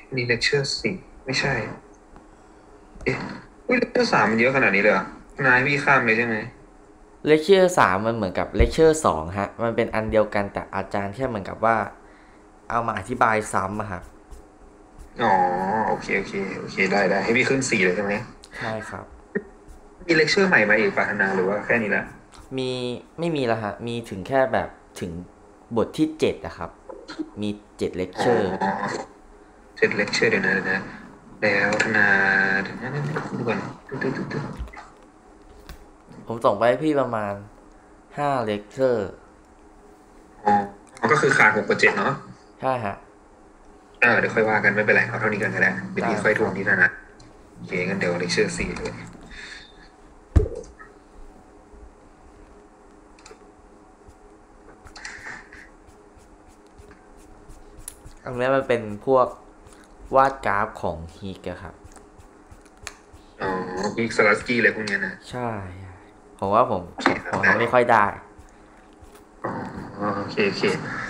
นี่เลคเชอร์สี่ไม่ใช่เอ๊ะอุ้ยเลคเชอร์สามมันเยอะขนาดนี้เลยเหรอนายพี่ข้ามเลยใช่ไหมเลคเชอร์3มันเหมือนกับเลคเชอร์2ฮะมันเป็นอันเดียวกันแต่อาจารย์แค่เหมือนกับว่าเอามาอธิบายซ้ำอะครับอ๋อโอเคโอเคโอเคได้ให้พี่ขึ้นสี่เลยใช่ไหมใช่ครับมีเลคเชอร์ใหม่มาอีกปะธนาหรือว่าแค่นี้ละมีไม่มีแล้วฮะมีถึงแค่แบบถึงบทที่7นะครับมี7เลคอ๋เชอร์อเสร็จเลคเชอร์เดี๋ยวนะแล้วธนาเดี๋ยวนะดูก่อนตึ๊ดผมส่งไปให้พี่ประมาณ5เลคเชอร์อ๋อก็คือขาด6 กับ 7เนาะใช่ฮะเดี๋ยวค่อยว่ากันไม่เป็นไรเอาเท่านี้กันก็ได้เดี๋ยวได้พี่ค่อยทครับวงที่ธนาโอเคงั้นเดี๋ยวเลคเชอร์สี่เลยอันนี้มันเป็นพวกวาดกราฟของฮีกอะครับอ๋อพิกสลัสกี้อะไรพวกเนี้ยนะใช่ผมว่าผมโอเคครับได้ผมทำไม่ค่อยได้อ๋อโอเค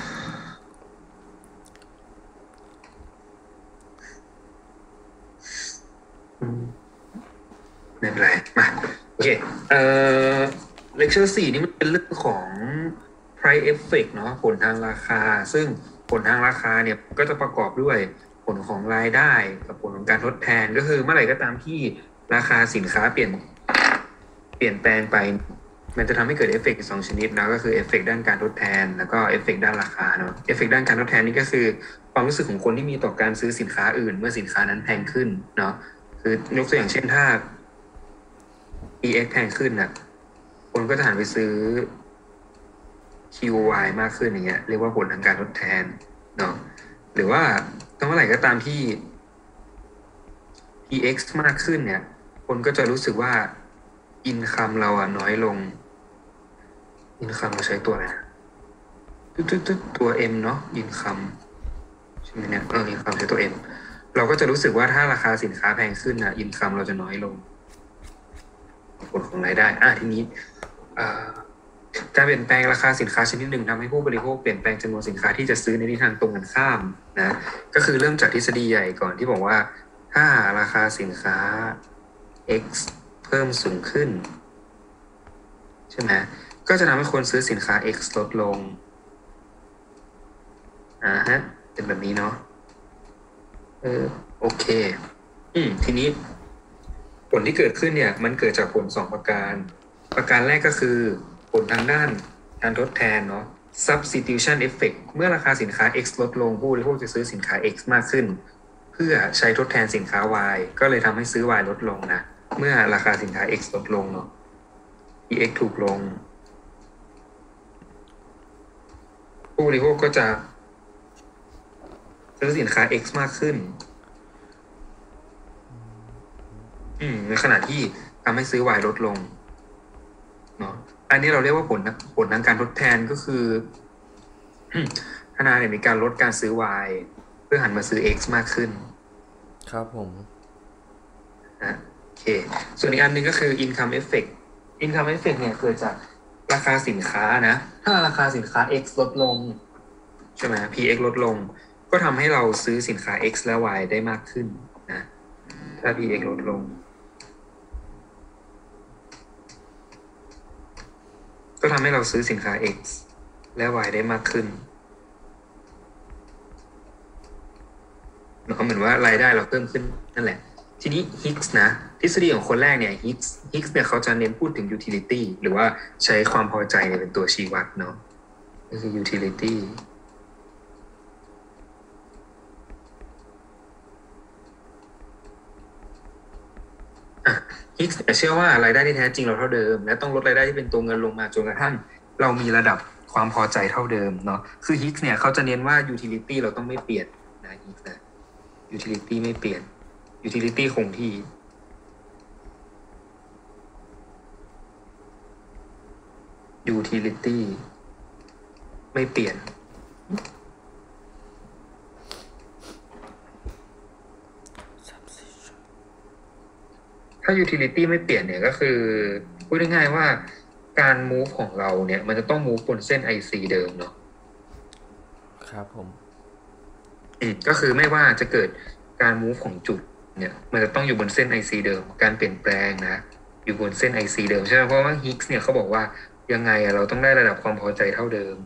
อืม ไม่เป็นไรมาโอเคเอ่อเลคเชอร์สี่นี่มันเป็นเรื่องของ price effect เนาะผลทางราคาซึ่งผลทางราคาเนี่ยก็จะประกอบด้วยผลของรายได้กับผลของการทดแทนก็คือเมื่อไหร่ก็ตามที่ราคาสินค้าเปลี่ยนแปลงไปมันจะทำให้เกิดเอฟเฟกต์สองชนิดนะก็คือเอฟเฟกต์ด้านการทดแทนแล้วก็เอฟเฟกต์ด้านราคาเนาะเอฟเฟกต์ด้านการทดแทนนี่ก็คือความรู้สึกของคนที่มีต่อการซื้อสินค้าอื่นเมื่อสินค้านั้นแพงขึ้นเนาะคือยกตัวอย่างเช่นถ้า EX แพงขึ้นน่ะคนก็จะหันไปซื้อ QY มากขึ้นอย่างเงี้ยเรียกว่าผลทางการทดแทนเนาะหรือว่าเมื่อไหร่ก็ตามที่ PX มากขึ้นเนี่ยคนก็จะรู้สึกว่า income เราอะน้อยลง income เราใช้ตัวอะไรนะตัว M เนาะ income ใช่ไหมเนี่ยincome ใช้ตัว M เราก็จะรู้สึกว่าถ้าราคาสินค้าแพงขึ้นนะ income เราจะน้อยลงผลของรายได้ทีนี้การเปลี่ยนแปลงราคาสินค้าชนิดหนึ่งทำให้ผู้บริโภคเปลี่ยนแปลงจำนวนสินค้าที่จะซื้อในทิศทางตรงกันข้ามนะก็คือเริ่มจากทฤษฎีใหญ่ก่อนที่บอกว่าถ้าราคาสินค้า X เพิ่มสูงขึ้นใช่ไหมก็จะทำให้คนซื้อสินค้า X ลดลงฮะเป็นแบบนี้เนาะโอเคทีนี้ผลที่เกิดขึ้นเนี่ยมันเกิดจากผล2 ประการแรกก็คือผลทางด้านการทดแทนเนาะ substitution effect เมื่อราคาสินค้า X ลดลงผู้บริโภคจะซื้อสินค้า X มากขึ้นเพื่อใช้ทดแทนสินค้า Y ก็เลยทำให้ซื้อ Y ลดลงนะเมื่อราคาสินค้า X ลดลงเนาะ EX ถูกลงผู้บริโภคก็จะซื้อสินค้า X มากขึ้นในขณะที่ทำให้ซื้อ Y ลดลงเนาะอันนี้เราเรียกว่าผลทางการทดแทนก็คือธนาเนี่ยมีการลดการซื้อ Y เพื่อหันมาซื้อ X มากขึ้นครับผมนะโอเคส่วนอีกอันหนึ่งก็คือ income effect income effect เนี่ยเกิดจากราคาสินค้านะถ้าราคาสินค้า X ลดลงใช่ไหม PX ลดลงก็ทำให้เราซื้อสินค้า X และ Y ได้มากขึ้นนะถ้า PX ลดลงก็ทำให้เราซื้อสินค้า X และ Y ได้มากขึ้นเนาะเหมือนว่ารายได้เราเพิ่มขึ้นนั่นแหละทีนี้ Higgs นะทฤษฎีของคนแรกเนี่ย Higgs เนี่ยเขาจะเน้นพูดถึง utility หรือว่าใช้ความพอใจเนี่ยเป็นตัวชี้วัดเนาะก็คือ utility ฮิกส์เชื่อว่ารายได้ที่แท้จริงเราเท่าเดิมและต้องลดรายได้ที่เป็นตัวเงินลงมาจนกระทั่งเรามีระดับความพอใจเท่าเดิมเนาะคือฮิกส์เนี่ยเขาจะเน้นว่า utility เราต้องไม่เปลี่ยนนะฮิกส์นะ utility ไม่เปลี่ยน utility คงที่ utility ไม่เปลี่ยนถ้า utility ไม่เปลี่ยนเนี่ยก็คือพูดง่ายๆว่าการ move ของเราเนี่ยมันจะต้อง move บนเส้น IC เดิมเนาะครับผมก็คือไม่ว่าจะเกิดการ move ของจุดเนี่ยมันจะต้องอยู่บนเส้น IC เดิมการเปลี่ยนแปลงนะอยู่บนเส้น IC เดิมใช่ไหมเพราะว่าฮิกส์เนี่ยเขาบอกว่ายังไงเราต้องได้ระดับความพอใจเท่าเดิม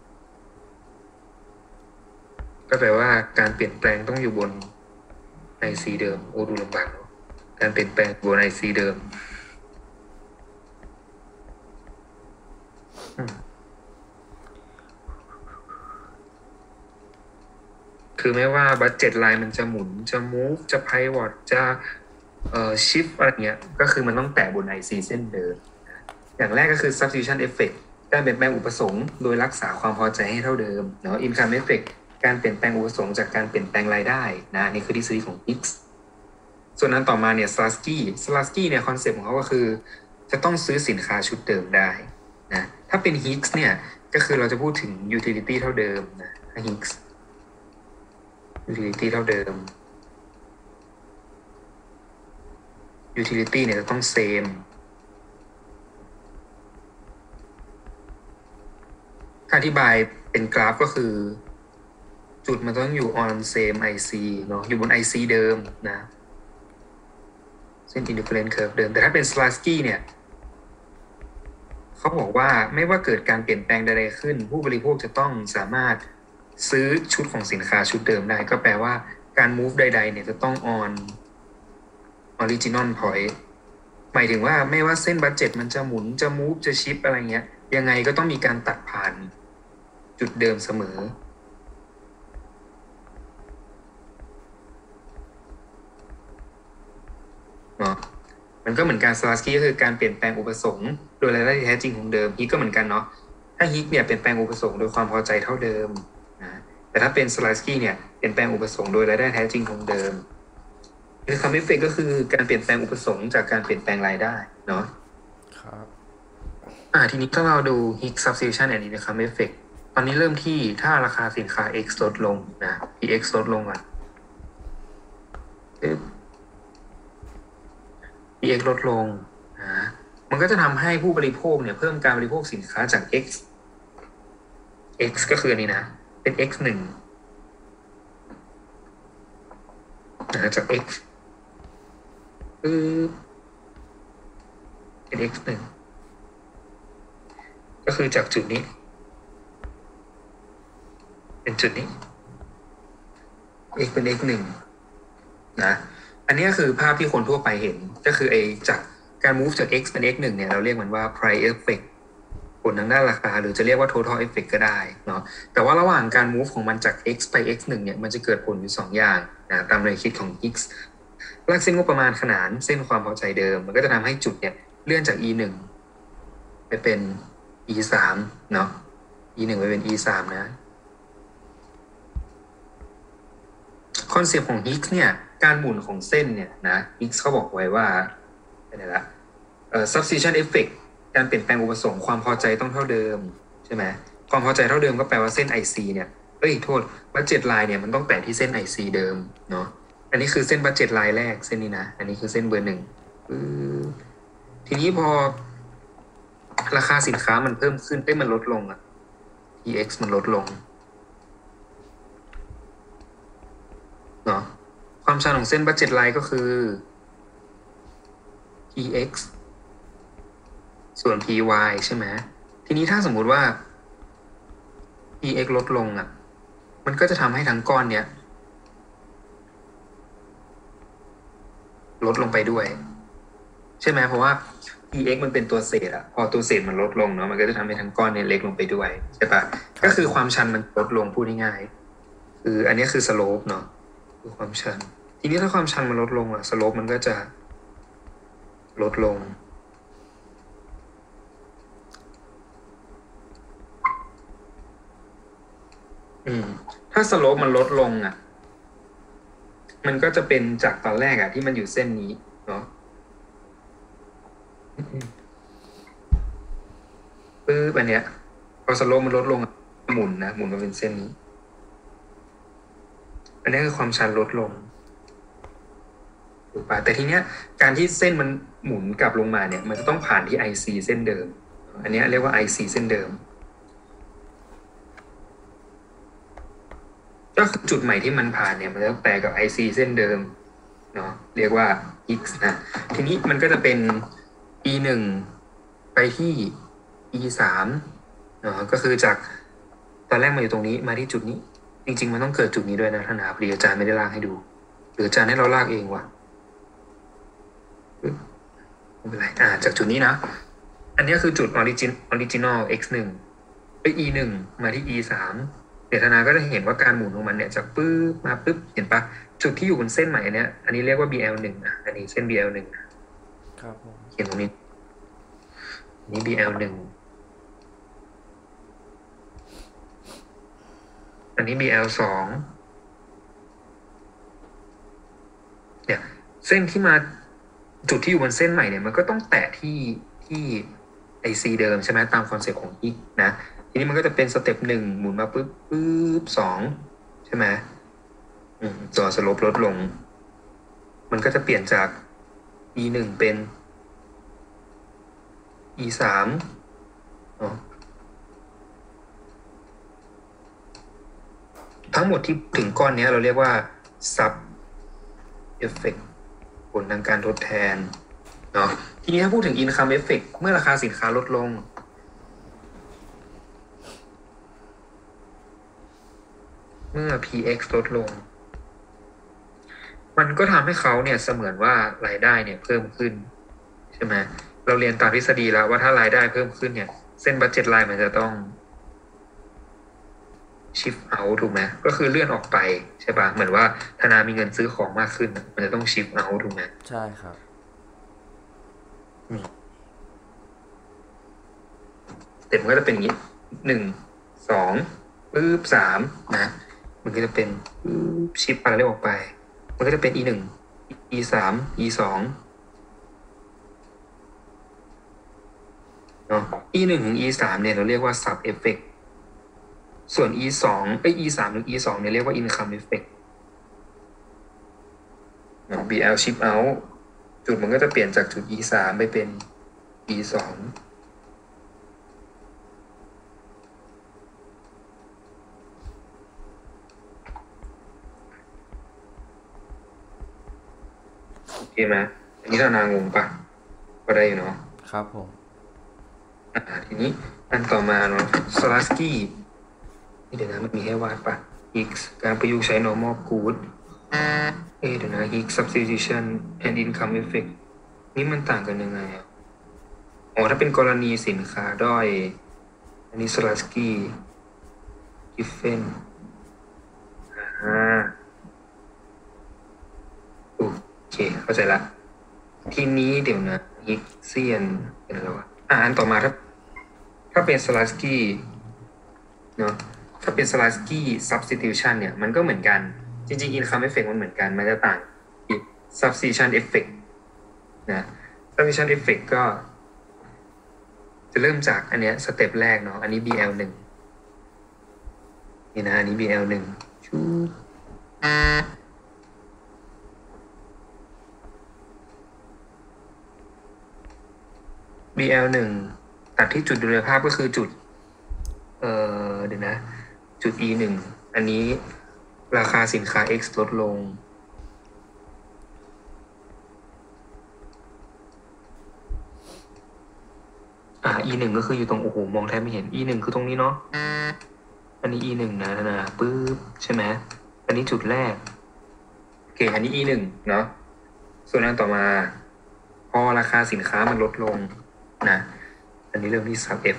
ก็แปลว่าการเปลี่ยนแปลงต้องอยู่บน IC เดิมโอ้ดูลำบากเนาะการเปลี่ยนแปลงบน IC เดิมคือไม่ว่าบัดเจ็ตไลน์มันจะหมุนจะ move จะ pivot จะshift อะไรเงี้ยก็คือมันต้องแตะบน IC เส้นเดิมอย่างแรกก็คือ substitution effect การเปลี่ยนแปลงอุปสงค์โดยรักษาความพอใจให้เท่าเดิมเนาะ income effect การเปลี่ยนแปลงอุปสงค์จากการเปลี่ยนแปลงรายได้นะนี่คือทฤษฎีของ Hicks ส่วนนั้นต่อมาเนี่ย Slasky เนี่ยคอนเซ็ปต์ของเขาก็คือจะต้องซื้อสินค้าชุดเดิมได้นะถ้าเป็น Hicks เนี่ยก็คือเราจะพูดถึง utility เท่าเดิมนะ Hicks utility เท่าเดิม utility เนี่ยจะต้อง same ถ้าอธิบายเป็นกราฟก็คือจุดมันต้องอยู่ on same IC เนาะอยู่บน IC เดิมนะเส้น indifferent curve เดิมแต่ถ้าเป็น Slasky เนี่ยเขาบอกว่าไม่ว่าเกิดการเปลี่ยนแปลงใดๆขึ้นผู้บริโภคจะต้องสามารถซื้อชุดของสินค้าชุดเดิมได้ก็แปลว่าการ move ใดๆเนี่ยจะต้อง on original point หมายถึงว่าไม่ว่าเส้นบัดเจ็ตมันจะหมุนจะ move จะ shift อะไรเงี้ยยังไงก็ต้องมีการตัดผ่านจุดเดิมเสมอเนาะมันก็เหมือนการ Slasky ก็คือการเปลี่ยนแปลงอุปสงค์โดยรายได้ที่แท้จริงของเดิมฮิกก็เหมือนกันเนาะถ้าฮิกเนี่ยเปลี่ยนแปลงอุปสงค์โดยความพอใจเท่าเดิมนะแต่ถ้าเป็น Slasky เนี่ยเปลี่ยนแปลงอุปสงค์โดยรายได้แท้จริงของเดิมคือคำ effect ก็คือการเปลี่ยนแปลงอุปสงค์จากการเปลี่ยนแปลงรายได้เนาะครับทีนี้ถ้าเราดู Hicks substitution and income effect ตอนนี้เริ่มที่ถ้าราคาสินค้า X ลดลงนะ PX ลดลงก่อน PX ลดลงนะมันก็จะทำให้ผู้บริโภคเนี่ยเพิ่มการบริโภคสินค้าจาก X ก็คืออันนี้นะเป็น X1 นะจาก X เป็น X1 ก็คือจากจุดนี้เป็นจุดนี้ x เป็น x 1นะอันนี้คือภาพที่คนทั่วไปเห็นก็คือจากการ move จาก x เป็น x 1เนี่ยเราเรียกมันว่า price effect ผลทางด้านราคาหรือจะเรียกว่า total effect ก็ได้เนาะแต่ว่าระหว่างการ move ของมันจาก x ไป x 1เนี่ยมันจะเกิดผลอยู่2อย่างนะตามแนวคิดของ Hicks ลากเส้นงบประมาณขนานเส้นความพอใจเดิมมันก็จะทำให้จุดเนี่ยเลื่อนจาก e 1ไปเป็น e 3เนาะ e 1ไปเป็น e 3นะคอนเซปต์ของ Hicks เนี่ยการหมุนของเส้นเนี่ยนะ Hicks เขาบอกไว้ว่าอะไรละsubstitution effect การเปลี่ยนแปลงอุปสงค์ความพอใจต้องเท่าเดิมใช่ไหมความพอใจเท่าเดิมก็แปลว่าเส้น IC เนี่ยโทษ budget line เนี่ยมันต้องแตะที่เส้น IC เดิมเนาะอันนี้คือเส้น budget line แรกเส้นนี้นะอันนี้คือเส้นเบอร์1ทีนี้พอราคาสินค้ามันเพิ่มขึ้นมันลดลงอะ EX มันลดลงเนาะความชันของเส้น budget line ก็คือ px ส่วน py ใช่ไหมทีนี้ถ้าสมมุติว่า px ลดลงอ่ะมันก็จะทำให้ทั้งก้อนเนี้ยลดลงไปด้วยใช่ไหมเพราะว่า px มันเป็นตัวเศษอะพอตัวเศษมันลดลงเนาะมันก็จะทำให้ทั้งก้อนเนี่ยเล็กลงไปด้วยใช่ปะก็คือความชันมันลดลงพูดง่ายๆคืออันนี้คือ slope เนาะคือความชันทีนี้ถ้าความชันมันลดลงอะ slope มันก็จะลดลงถ้า slope มันลดลงอ่ะมันก็จะเป็นจากตอนแรกอ่ะที่มันอยู่เส้นนี้เนาะอันเนี้ยพอ slope มันลดลงหมุนมาเป็นเส้นนี้อันนี้คือความชันลดลงถูกป่ะแต่ทีเนี้ยการที่เส้นมันหมุนกลับลงมาเนี่ยมันจะต้องผ่านที่ IC เส้นเดิมอันนี้เรียกว่า IC เส้นเดิมก็คือจุดใหม่ที่มันผ่านเนี่ยมันจะแปลกับ IC เส้นเดิมเนาะเรียกว่า x นะทีนี้มันก็จะเป็น e 1ไปที่ e 3เนาะก็คือจากตอนแรกมาอยู่ตรงนี้มาที่จุดนี้จริงๆมันต้องเกิดจุดนี้ด้วยนะท่านนะครับพอดีอาจารย์ไม่ได้ลากให้ดูหรืออาจารย์ให้เราลากเองวะไม่เป็นไรจากจุดนี้นะอันนี้คือจุด original x 1ไป e 1มาที่ e 3เดี๋ยวธนาก็จะเห็นว่าการหมุนของมันเนี่ยจากปึ๊บมาปึ๊บเห็นปะจุดที่อยู่บนเส้นใหม่อันเนี้ยอันนี้เรียกว่า BL 1นะอันนี้เส้น BL 1นะครับผมเขียนตรงนี้อันนี้ BL 1อันนี้ BL 2เนี่ยเส้นที่มาจุดที่อยู่บนเส้นใหม่เนี่ยมันก็ต้องแตะที่ไอซีเดิมใช่ไหมตามคอนเซ็ปต์ของอีกนะทีนี้มันก็จะเป็นสเต็ปหนึ่งหมุนมาปึ๊บปึ๊บสองใช่ไหมตัวสโลปลดลงมันก็จะเปลี่ยนจาก e 1เป็น e 3เนาะทั้งหมดที่ถึงก้อนนี้เราเรียกว่า sub effect ผลทางการทดแทนเนาะทีนี้ถ้าพูดถึง income effect เมื่อราคาสินค้าลดลงเมื่อ px ลดลงมันก็ทำให้เขาเนี่ยเสมือนว่ารายได้เนี่ยเพิ่มขึ้นใช่ไหมเราเรียนตามทฤษฎีแล้วว่าถ้ารายได้เพิ่มขึ้นเนี่ยเส้น budget line มันจะต้อง shift out ถูกไหมก็คือเลื่อนออกไปใช่ปะเหมือนว่าธนามีเงินซื้อของมากขึ้นมันจะต้อง shift out ถูกไหมใช่ครับเต็มก็จะเป็นอย่างนี้1 2ปึ๊บ3นะมันก็จะเป็นชิปพาราเรลออกไปมันก็จะเป็น e 1 e 3 e 2เนาะ e 1ถึง e 3เนี่ยเราเรียกว่า sub effect ส่วน e 2e 3ถึง e 2เนี่ยเรียกว่า income effect BL ship out จุดมันก็จะเปลี่ยนจากจุด e 3ไปเป็น e 2โอเคไหมอันนี้ธนางงปะก็ได้อยู่เนาะครับผมทีนี้อันต่อมาเนาะสลาสกี้นี่เดี๋ยวนะมันมีให้วาดปะ x การประยุกต์ใช้ normal good เดี๋ยวนะ x substitution and income effect นี่มันต่างกันยังไงถ้าเป็นกรณีสินค้าด้อยอันนี้สลาสกี้กิฟเฟนโอเคเข้าใจละทีนี้เดี๋ยวนะฮิกเซียนเป็นอะไรวะอันต่อมาถ้าเป็นสลาสกี้เนาะถ้าเป็นสลาสกี้ substitution เนี่ยมันก็เหมือนกันจริงๆ income effect มันเหมือนกันมันจะต่าง substitution effect นะ substitution effect ก็จะเริ่มจากอันเนี้ยสเต็ปแรกเนาะอันนี้ BL 1นี่นะอันนี้ BL 1ชูBL 1ตัดที่จุดดุลยภาพก็คือจุดเดี๋ยวนะจุด E 1อันนี้ราคาสินค้า X ลดลงE 1ก็คืออยู่ตรงโอ้โหมองแทบไม่เห็น E 1คือตรงนี้เนาะอันนี้ E 1นะปึ๊บใช่ไหมอันนี้จุดแรกโอเคอันนี้ E 1เนาะส่วนอันต่อมาพอราคาสินค้ามันลดลงนะอันนี้เริ่มที่ sub F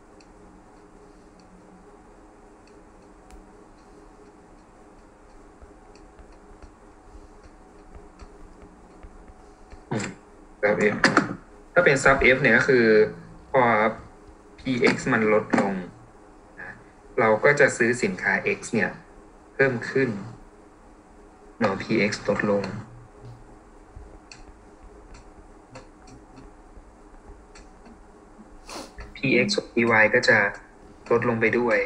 sub F ถ้าเป็น sub F เนี่ยก็คือพอ px มันลดลงนะเราก็จะซื้อสินค้า x เนี่ยเพิ่มขึ้นเนาะ px ลดลงpx ส่วน py ก็จะลดลงไปด้วย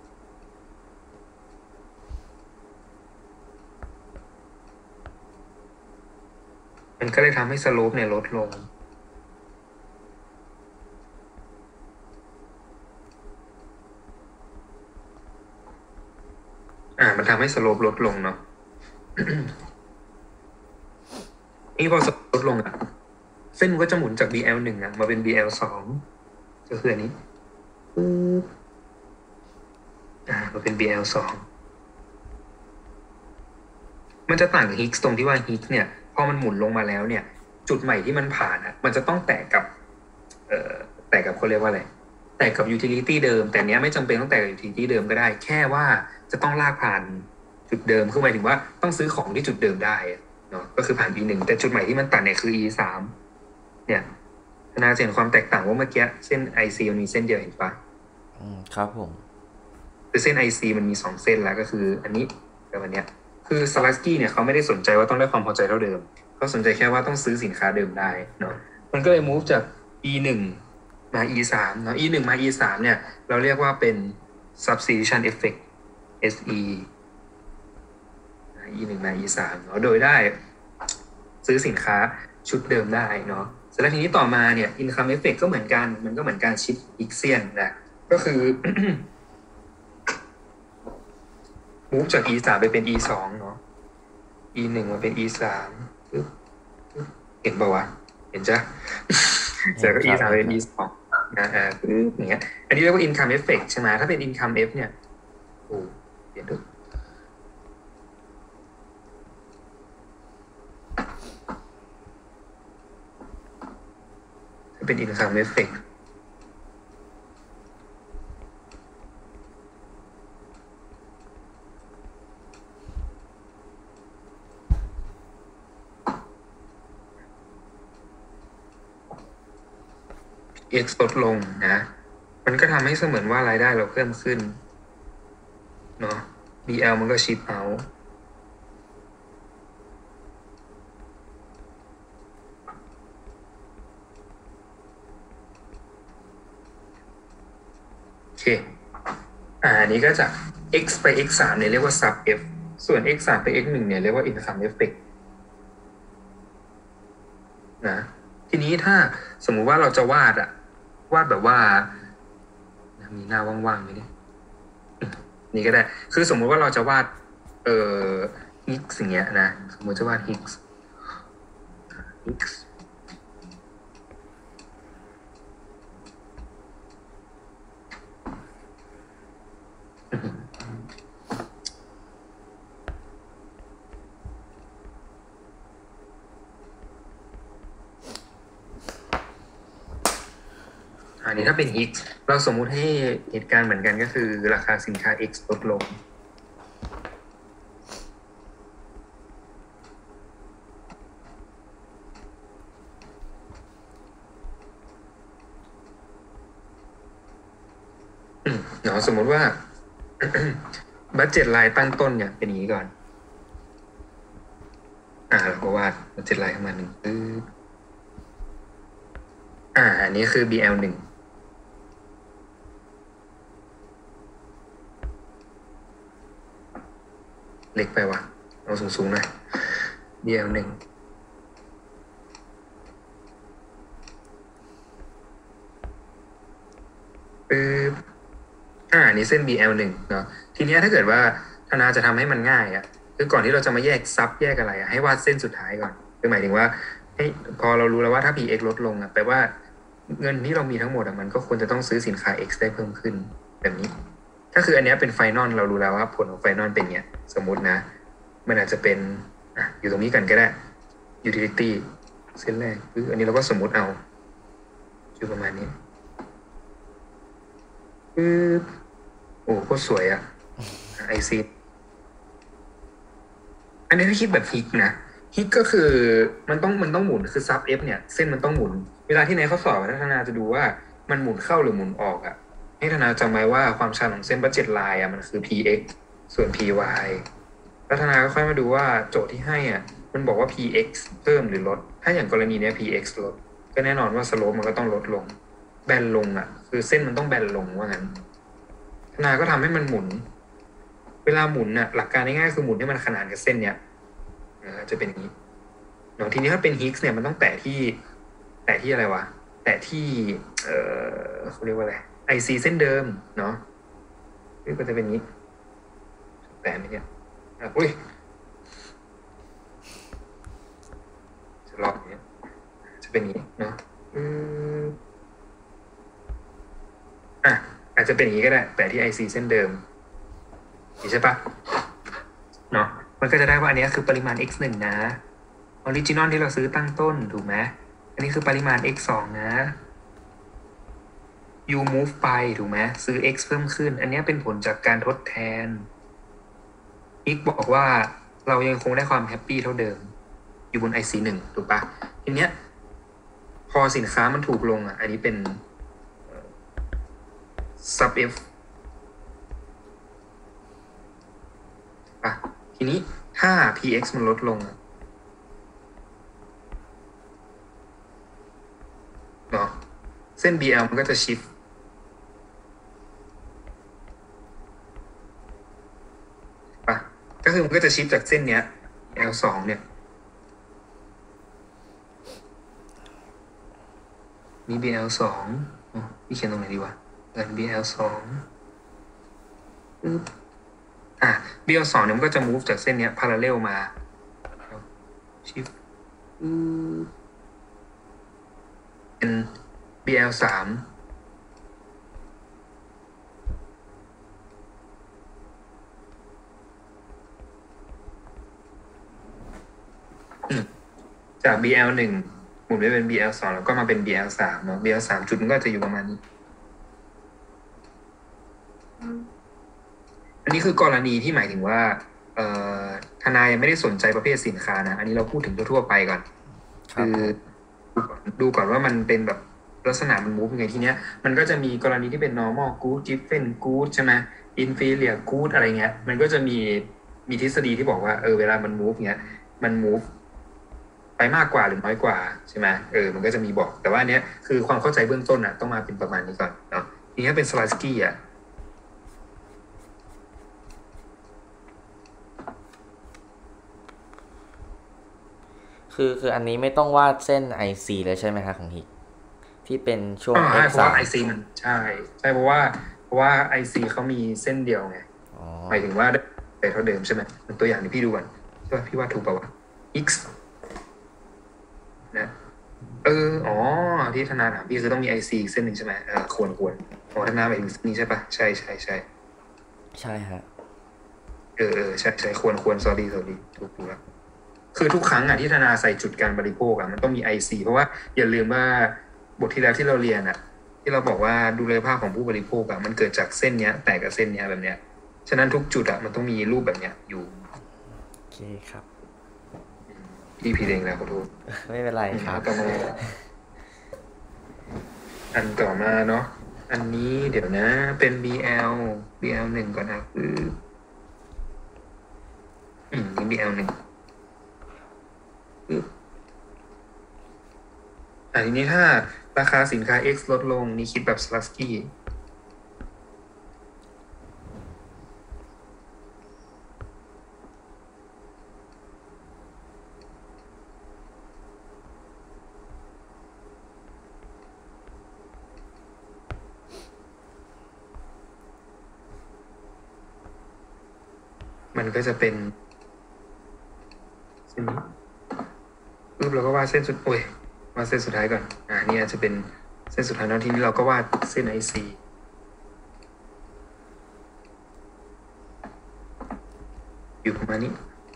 มันก็เลยทำให้สโลปเนี่ยลดลงมันทำให้สโลปลดลงเนาะ นี่พอสโลปลดลงอ่ะเส้นมันก็จะหมุนจาก BL1 อ่ะมาเป็น BL2 ก็คืออันนี้มาเป็น BL2 มันจะต่างกับ Higgs ตรงที่ว่า Higgs เนี่ยพอมันหมุนลงมาแล้วเนี่ย จุดใหม่ที่มันผ่านอ่ะมันจะต้องแตกกับเขาเรียกว่าอะไรแตกกับ utility เดิมแต่เนี้ยไม่จำเป็นต้องแตกกับ utility เดิมก็ได้แค่ว่าจะต้องลากผ่านจุดเดิมคือหมายถึงว่าต้องซื้อของที่จุดเดิมได้เนาะก็คือผ่าน E1 แต่จุดใหม่ที่มันตัดเนี่ยคือ E3 เนี่ยนาจะเห็นความแตกต่างว่าเมื่อกี้เส้น IC มันมีเส้นเดียวเห็นปะครับผมคือเส้น IC มันมี2เส้นแล้วก็คืออันนี้กับอันเนี้ยคือสลัสกี้เนี่ยเขาไม่ได้สนใจว่าต้องได้ความพอใจเท่าเดิมเขาสนใจแค่ว่าต้องซื้อสินค้าเดิมได้เนาะมันก็เลย move จาก E1 มา E3 เนาะ E1 มา E3 เนี่ยเราเรียกว่าเป็น substitution effect SE E1 มา E3 เนาะโดยได้ซื้อสินค้าชุดเดิมได้เนาะเสร็จแล้วทีนี้ต่อมาเนี่ย income effect ก็เหมือนกันมันก็เหมือนการชิปอิกเซียนนะก็คือ move จาก E3 ไปเป็น E2 เนาะ E1 มาเป็น E3 เห็นป่าวะเห็นจ้ะเสร็จก็ E3 เป็น E2 นะอย่างเงี้ยอันนี้เรียกว่า income effect ใช่ไหมถ้าเป็น income F เนี่ยโอ้เดี๋ยวดูถ้าเป็น income effect X ลดลงนะมันก็ทำให้เสมือนว่ารายได้เราเพิ่มขึ้นเนาะ BL มันก็ชิปเอาโอเคอันนี้ก็จาก x ไป x3 เนี่ยเรียกว่า sub f ส่วน x3 ไป x1 เนี่ยเรียกว่า income effect นะทีนี้ถ้าสมมุติว่าเราจะวาดแบบว่ามีหน้าว่างๆไหมเนี่ยนี่ก็ได้คือสมมุติว่าเราจะวาดHiggs อย่างเงี้ยนะสมมุติจะวาด Higgs อันนี้ถ้าเป็น X เราสมมุติให้เหตุการณ์เหมือนกันก็คือราคาสินค้า X ลดลงเนาะสมมุติว่า บัดเจ็ตไลน์ตั้งต้นเนี่ยเป็นอย่างนี้ก่อนเราก็วาดบัดเจ็ตไลน์ขึ้นมาหนึ่งอันนี้คือ BL1เล็กไปวะเอาสูงๆหน่อย BL1อันนี้เส้น BL1 เนาะทีนี้ถ้าเกิดว่าธนาจะทำให้มันง่ายคือก่อนที่เราจะมาแยกซับแยกอะไรให้วาดเส้นสุดท้ายก่อนคือหมายถึงว่าพอเรารู้แล้วว่าถ้า PX ลดลงแปลว่าเงินที่เรามีทั้งหมดมันก็ควรจะต้องซื้อสินค้า X ได้เพิ่มขึ้นแบบนี้ถ้าคืออันนี้เป็นไฟนอลเรารู้แล้วว่าผลของไฟนอลเป็นเนี้ยสมมุตินะมันอาจจะเป็นอยู่ตรงนี้กันก็ได้ utility เส้นแรกอันนี้เราก็สมมุติเอาอยู่ประมาณนี้โอ้โคตรสวยไอซีอันนี้ถ้าคิดแบบฮิกนะฮิกก็คือมันต้องหมุนคือซับ F เนี่ยเส้นมันต้องหมุนเวลาที่ในข้อสอบธนาจะดูว่ามันหมุนเข้าหรือหมุนออกให้ธนาจำไว้ว่าความชันของเส้นบัดเจ็ตไลน์มันคือ px ส่วน py แล้วธนาก็ค่อยมาดูว่าโจทย์ที่ให้มันบอกว่า px เพิ่มหรือลดถ้าอย่างกรณีนี้ px ลดก็แน่นอนว่าสโลปมันก็ต้องลดลงแบนลงคือเส้นมันต้องแบนลงว่างั้นธนาก็ทำให้มันหมุนเวลาหมุนหลักการง่ายๆคือหมุนให้มันขนานกับเส้นเนี้ยจะเป็นอย่างนี้เนาะทีนี้ถ้าเป็น Higgs เนี่ยมันต้องแตะที่อะไรวะแตะที่เขาเรียกว่าอะไร IC เส้นเดิมเนาะก็จะเป็นอย่างนี้แตะไหมเนี่ยอุ้ยจะลองอย่างเนี้ยจะเป็นอย่างนี้เนาะอืมอ่ะอาจจะเป็นอย่างนี้ก็ได้แต่ที่ไอซีเส้นเดิมนี่ใช่ปะเนาะมันก็จะได้ว่าอันนี้คือปริมาณ x 1นะออริจินอลที่เราซื้อตั้งต้นถูกไหมอันนี้คือปริมาณ x 2นะ you move ไปถูกไหมซื้อ x เพิ่มขึ้นอันนี้เป็นผลจากการทดแทน x บอกว่าเรายังคงได้ความแฮปปี้เท่าเดิมอยู่บน IC 1ถูกปะทีเนี้ยพอสินค้ามันถูกลงอ่ะอันนี้เป็น sub f อ่ะทีนี้ถ้า px มันลดลงเนาะเส้น bl มันก็จะ shift ป่ะก็คือมันก็จะ shift จากเส้นเนี้ย l 2เนี่ยมี bl 2พี่เขียนตรงไหนดีวะbl 2ปึ๊บbl 2เนี่ยมันก็จะ move จากเส้นเนี้ย parallel มา shift เป็น bl 3จาก bl 1หมุนไปเป็น bl 2แล้วก็มาเป็น bl 3เนาะ bl 3จุดมันก็จะอยู่ประมาณนี้อันนี้คือกรณีที่หมายถึงว่าทนายยังไม่ได้สนใจประเภทสินค้านะอันนี้เราพูดถึงทั่วไปก่อนคือดูก่อนว่ามันเป็นแบบลักษณะมัน move ยังไงทีเนี้ยมันก็จะมีกรณีที่เป็น normal good given good ใช่ไหม inferior good อะไรเงี้ยมันก็จะมีทฤษฎีที่บอกว่าเวลามัน move เงี้ยมัน move ไปมากกว่าหรือน้อยกว่าใช่ไหมมันก็จะมีบอกแต่ว่าอันเนี้ยคือความเข้าใจเบื้องต้นอ่ะต้องมาเป็นประมาณนี้ก่อนเนาะทีนี้เป็นสลาสกี้อ่ะคืออันนี้ไม่ต้องวาดเส้น IC เลยใช่ไหมคะของฮิกที่เป็นช่วงใช่ x เพราะว่า 3 IC มันใช่เพราะว่า IC เขามีเส้นเดียวไงหมายถึงว่าได้เท่าเดิมใช่ไหมเป็นตัวอย่างที่พี่ดูก่อนใช่ป่ะพี่ว่าถูกป่าวะ x นะที่ธนาถามพี่คือต้องมี IC เส้นหนึ่งใช่ไหมควรธนาหมายถึงนี่ใช่ป่ะใช่ใช่ฮะใช่ควร sorry ถูกแล้วคือทุกครั้งอ่ะที่ธนาใส่จุดการบริโภคอ่ะมันต้องมี IC เพราะว่าอย่าลืมว่าบทที่แล้วที่เราเรียนอ่ะที่เราบอกว่าดุลยภาพของผู้บริโภคอ่ะมันเกิดจากเส้นเนี้ยแตกกับเส้นเนี้ยแบบเนี้ยฉะนั้นทุกจุดอ่ะมันต้องมีรูปแบบเนี้ยอยู่โอเคครับพี่ผิดเองแล้วขอโทษไม่เป็นไรครับอันต่อมาเนาะอันนี้เดี๋ยวนะเป็น BL 1ก่อนนะนี่ BL 1ทีนี้ถ้าราคาสินค้า X ลดลงนี่คิดแบบสลัสกี้มันก็จะเป็นเส้นนี้ปึ๊บเราก็วาดเส้นสุดวาดเส้นสุดท้ายก่อนนี่อาจจะเป็นเส้นสุดท้ายแล้วทีนี้เราก็วาดเส้น IC อยู่ประมาณนี้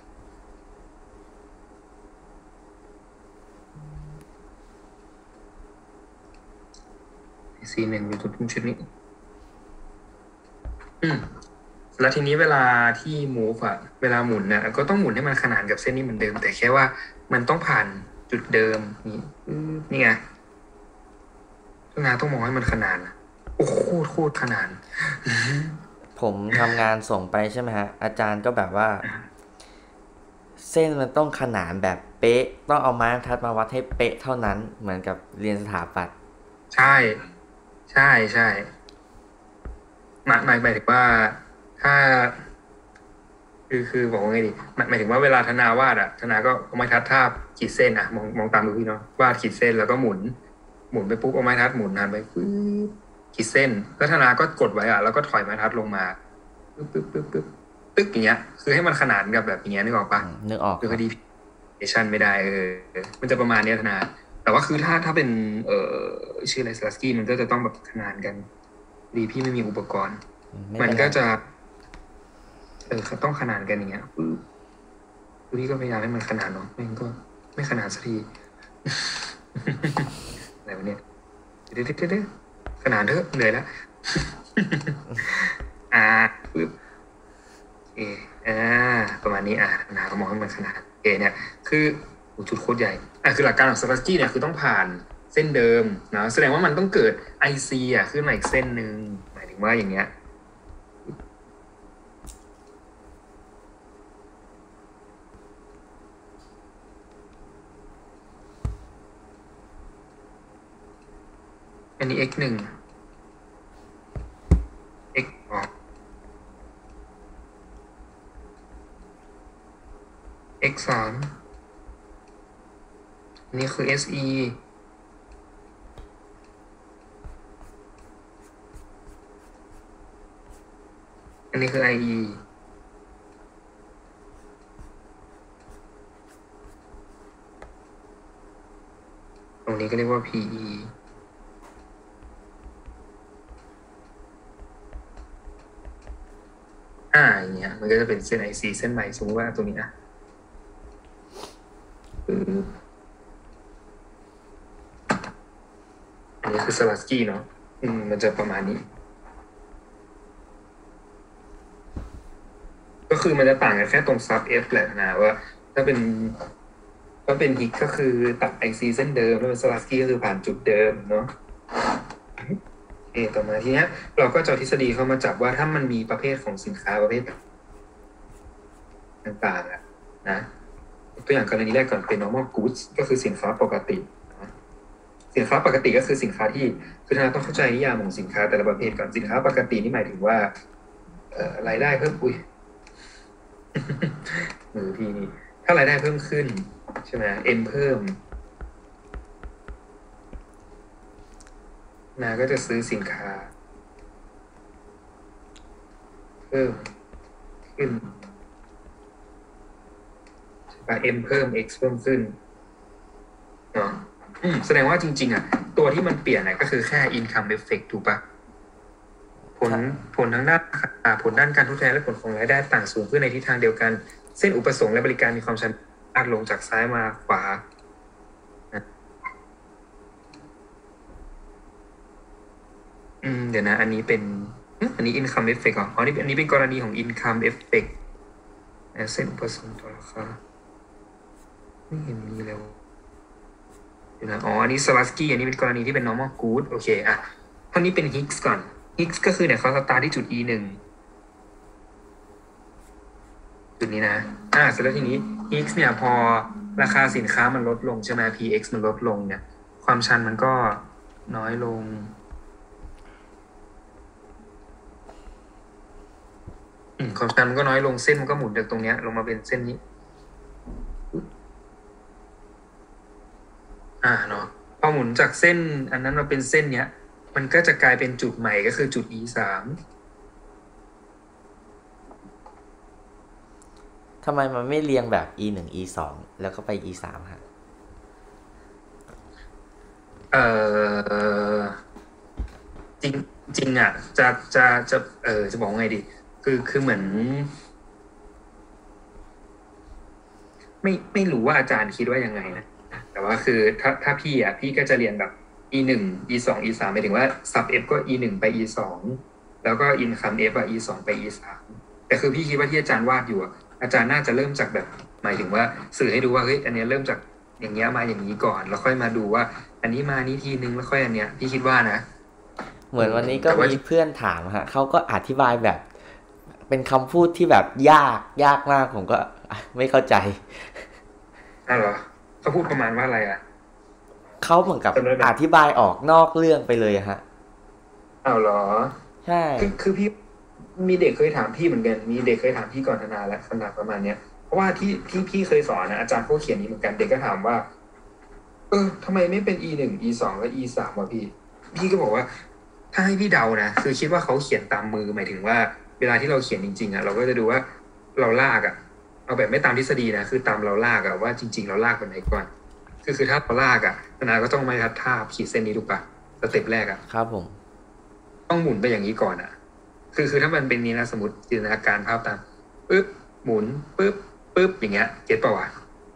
IC 1อยู่ตรงชุดนี้แล้วทีนี้เวลาที่ move อ่ะเวลาหมุนเนี่ยก็ต้องหมุนให้มันขนานกับเส้นนี้เหมือนเดิมแต่แค่ว่ามันต้องผ่านจุดเดิมนี่ไงต้องมองให้มันขนานโอ้โคตรขนานผมทำงานส่งไปใช่ไหมฮะอาจารย์ก็แบบว่าเส้นมันต้องขนานแบบเป๊ะต้องเอาไม้บรรทัดมาวัดให้เป๊ะเท่านั้นเหมือนกับเรียนสถาปัตย์ใช่หมายถึงว่าถ้าคือบอกว่าไงดีหมายถึงว่าเวลาธนาวาดธนาก็เอาไม้ทัดทาบขีดเส้นมองตามดูพี่เนาะวาดขีดเส้นแล้วก็หมุนไปปุ๊บเอาไม้ทัดหมุนนานไปปึ๊บขีดเส้นแล้วธนาก็กดไว้แล้วก็ถอยไม้ทัดลงมาปึ๊บตึกอย่างเงี้ย คือให้มันขนานกับแบบอย่างเงี้ยนึกออกปะนึกออกคือครับพอดีชันไม่ได้มันจะประมาณเนี้ยธนาแต่ว่าคือถ้าเป็นชื่ออะไรสลัสกี้มันก็จะต้องแบบขนานกันดีพี่ไม่มีอุปกรณ์ไม่มันเป็นไรก็จะต้องขนานกันอย่างเงี้ยพี่ก็พยายามให้มันขนานเนาะมันก็ไม่ขนานสักทีอะไรวะเนี่ยเดี๋ยวขนานเถอะเหนื่อยแล้วปึ๊บเอออ่าประมาณนี้ขนาดก็มองให้มันขนาดเนี่ยคือจุดโคตรใหญ่คือหลักการของสลัสกี้เนี่ยคือต้องผ่านเส้นเดิมนะแสดงว่ามันต้องเกิดไอซีขึ้นมาอีกเส้นหนึ่งหมายถึงว่าอย่างเงี้ยอันนี้ x 1 x 2 x 3อันนี้คือ se อันนี้คือ ie ตรงนี้ก็เรียกว่า pe อย่างเงี้ยมันก็จะเป็นเส้น IC เส้นใหม่สมมติว่าตรงนี้อันนี้คือสลัสกี้เนาะมันจะประมาณนี้ ก็คือมันจะต่างกันแค่ตรงซับ F แหละนะว่าถ้าเป็นฮิกก็คือตัด IC เส้นเดิมแล้วเป็นสลัสกี้ก็คือผ่านจุดเดิมเนาะต่อมาทีเนี้ยเราก็จะทฤษฎีเข้ามาจับว่าถ้ามันมีประเภทของสินค้าประเภทต่างๆนะตัวอย่างกรณีแรกก่อนเป็น normal goods ก็คือสินค้าปกติสินค้าปกติก็คือสินค้าที่คือเราต้องเข้าใจนิยามของสินค้าแต่ละประเภทก่อนสินค้าปกตินี่หมายถึงว่ารายได้เพิ่มมือพี่นี่ถ้ารายได้เพิ่มขึ้นใช่ไหมเพิ่มนาก็จะซื้อสินค้าเพิ่มขึ้นใช่ปะเพิ่ม x เพิ่มขึ้นเนาะแสดงว่าจริงๆตัวที่มันเปลี่ยนก็คือแค่ income effect ถูกปะผลทางด้านผลด้านการทดแทนและผลของรายได้ต่างสูงขึ้นในทิศทางเดียวกัน เส้นอุปสงค์และบริการมีความชันลากลงจากซ้ายมาขวาเดี๋ยวนะอันนี้เป็นอันนี้ income effect อ๋ออันนี้เป็นกรณีของ income effect เส้นอุปสงค์ต่อราคาไม่เห็นมีแล้วเดี๋ยวนะอันนี้สลัสกี้อันนี้เป็นกรณีที่เป็น normal good โอเคท่านี้เป็น Higgs ก่อน Higgs ก็คือเนี่ยเขาสตาร์ทที่จุด E1 จุดนี้นะเสร็จแล้วทีนี้ X เนี่ยพอราคาสินค้ามันลดลงใช่ไหม PX มันลดลงเนี่ยความชันมันก็น้อยลงความชันมันก็น้อยลงเส้นมันก็หมุนจากตรงเนี้ยลงมาเป็นเส้นนี้เนาะพอหมุนจากเส้นอันนั้นมาเป็นเส้นเนี้ยมันก็จะกลายเป็นจุดใหม่ก็คือจุด E3 ทำไมมันไม่เรียงแบบ E1 E2 แล้วก็ไป E3 ฮะจริงจริงจะบอกไงดีคือเหมือนไม่รู้ว่าอาจารย์คิดว่ายังไงนะแต่ว่าคือถ้าพี่ก็จะเรียนแบบ E1 E2 E3 หมายถึงว่า sub F ก็ E1 ไป E2 แล้วก็ income F E2 ไป E3 แต่คือพี่คิดว่าที่อาจารย์วาดอยู่อาจารย์น่าจะเริ่มจากแบบหมายถึงว่าสื่อให้ดูว่าเฮ้ยอันนี้เริ่มจากอย่างเงี้ยมาอย่างนี้ก่อนแล้วค่อยมาดูว่าอันนี้มานี้ทีนึงแล้วค่อยอันเนี้ยพี่คิดว่านะเหมือนวันนี้ก็มีเพื่อนถามฮะเขาก็อธิบายแบบเป็นคำพูดที่แบบยากมากผมก็ไม่เข้าใจเหรอเขาพูดประมาณว่าอะไรเขาเหมือนกับอธิบายออกนอกเรื่องไปเลยฮะเหรอใช่คือพี่มีเด็กเคยถามพี่เหมือนกันมีเด็กเคยถามพี่ก่อนธนาแล้วคำถามประมาณเนี้ยเพราะว่าที่พี่เคยสอนนะอาจารย์เขาเขียนนี้เหมือนกันเด็กก็ถามว่าทำไมไม่เป็น E1 E2 และ E3 วะพี่ก็บอกว่าถ้าให้พี่เดานะคือคิดว่าเขาเขียนตามมือหมายถึงว่าเวลาที่เราเขียนจริงๆเราก็จะดูว่าเราลากอ่ะเอาแบบไม่ตามทฤษฎีนะคือตามเราลากอ่ะว่าจริงๆเราลากแบบไหนก่อนคือถ้าเราลากอ่ะธนาก็ต้องมาทัดท่าบขีดเส้นนี้ถูกปะสเต็ปแรกอ่ะครับผมต้องหมุนไปอย่างนี้ก่อนอ่ะคือถ้ามันเป็นนี้นะสมมติจินตนาการภาพตามปึ๊บหมุนปึ๊บอย่างเงี้ยเก็ตป่าวะ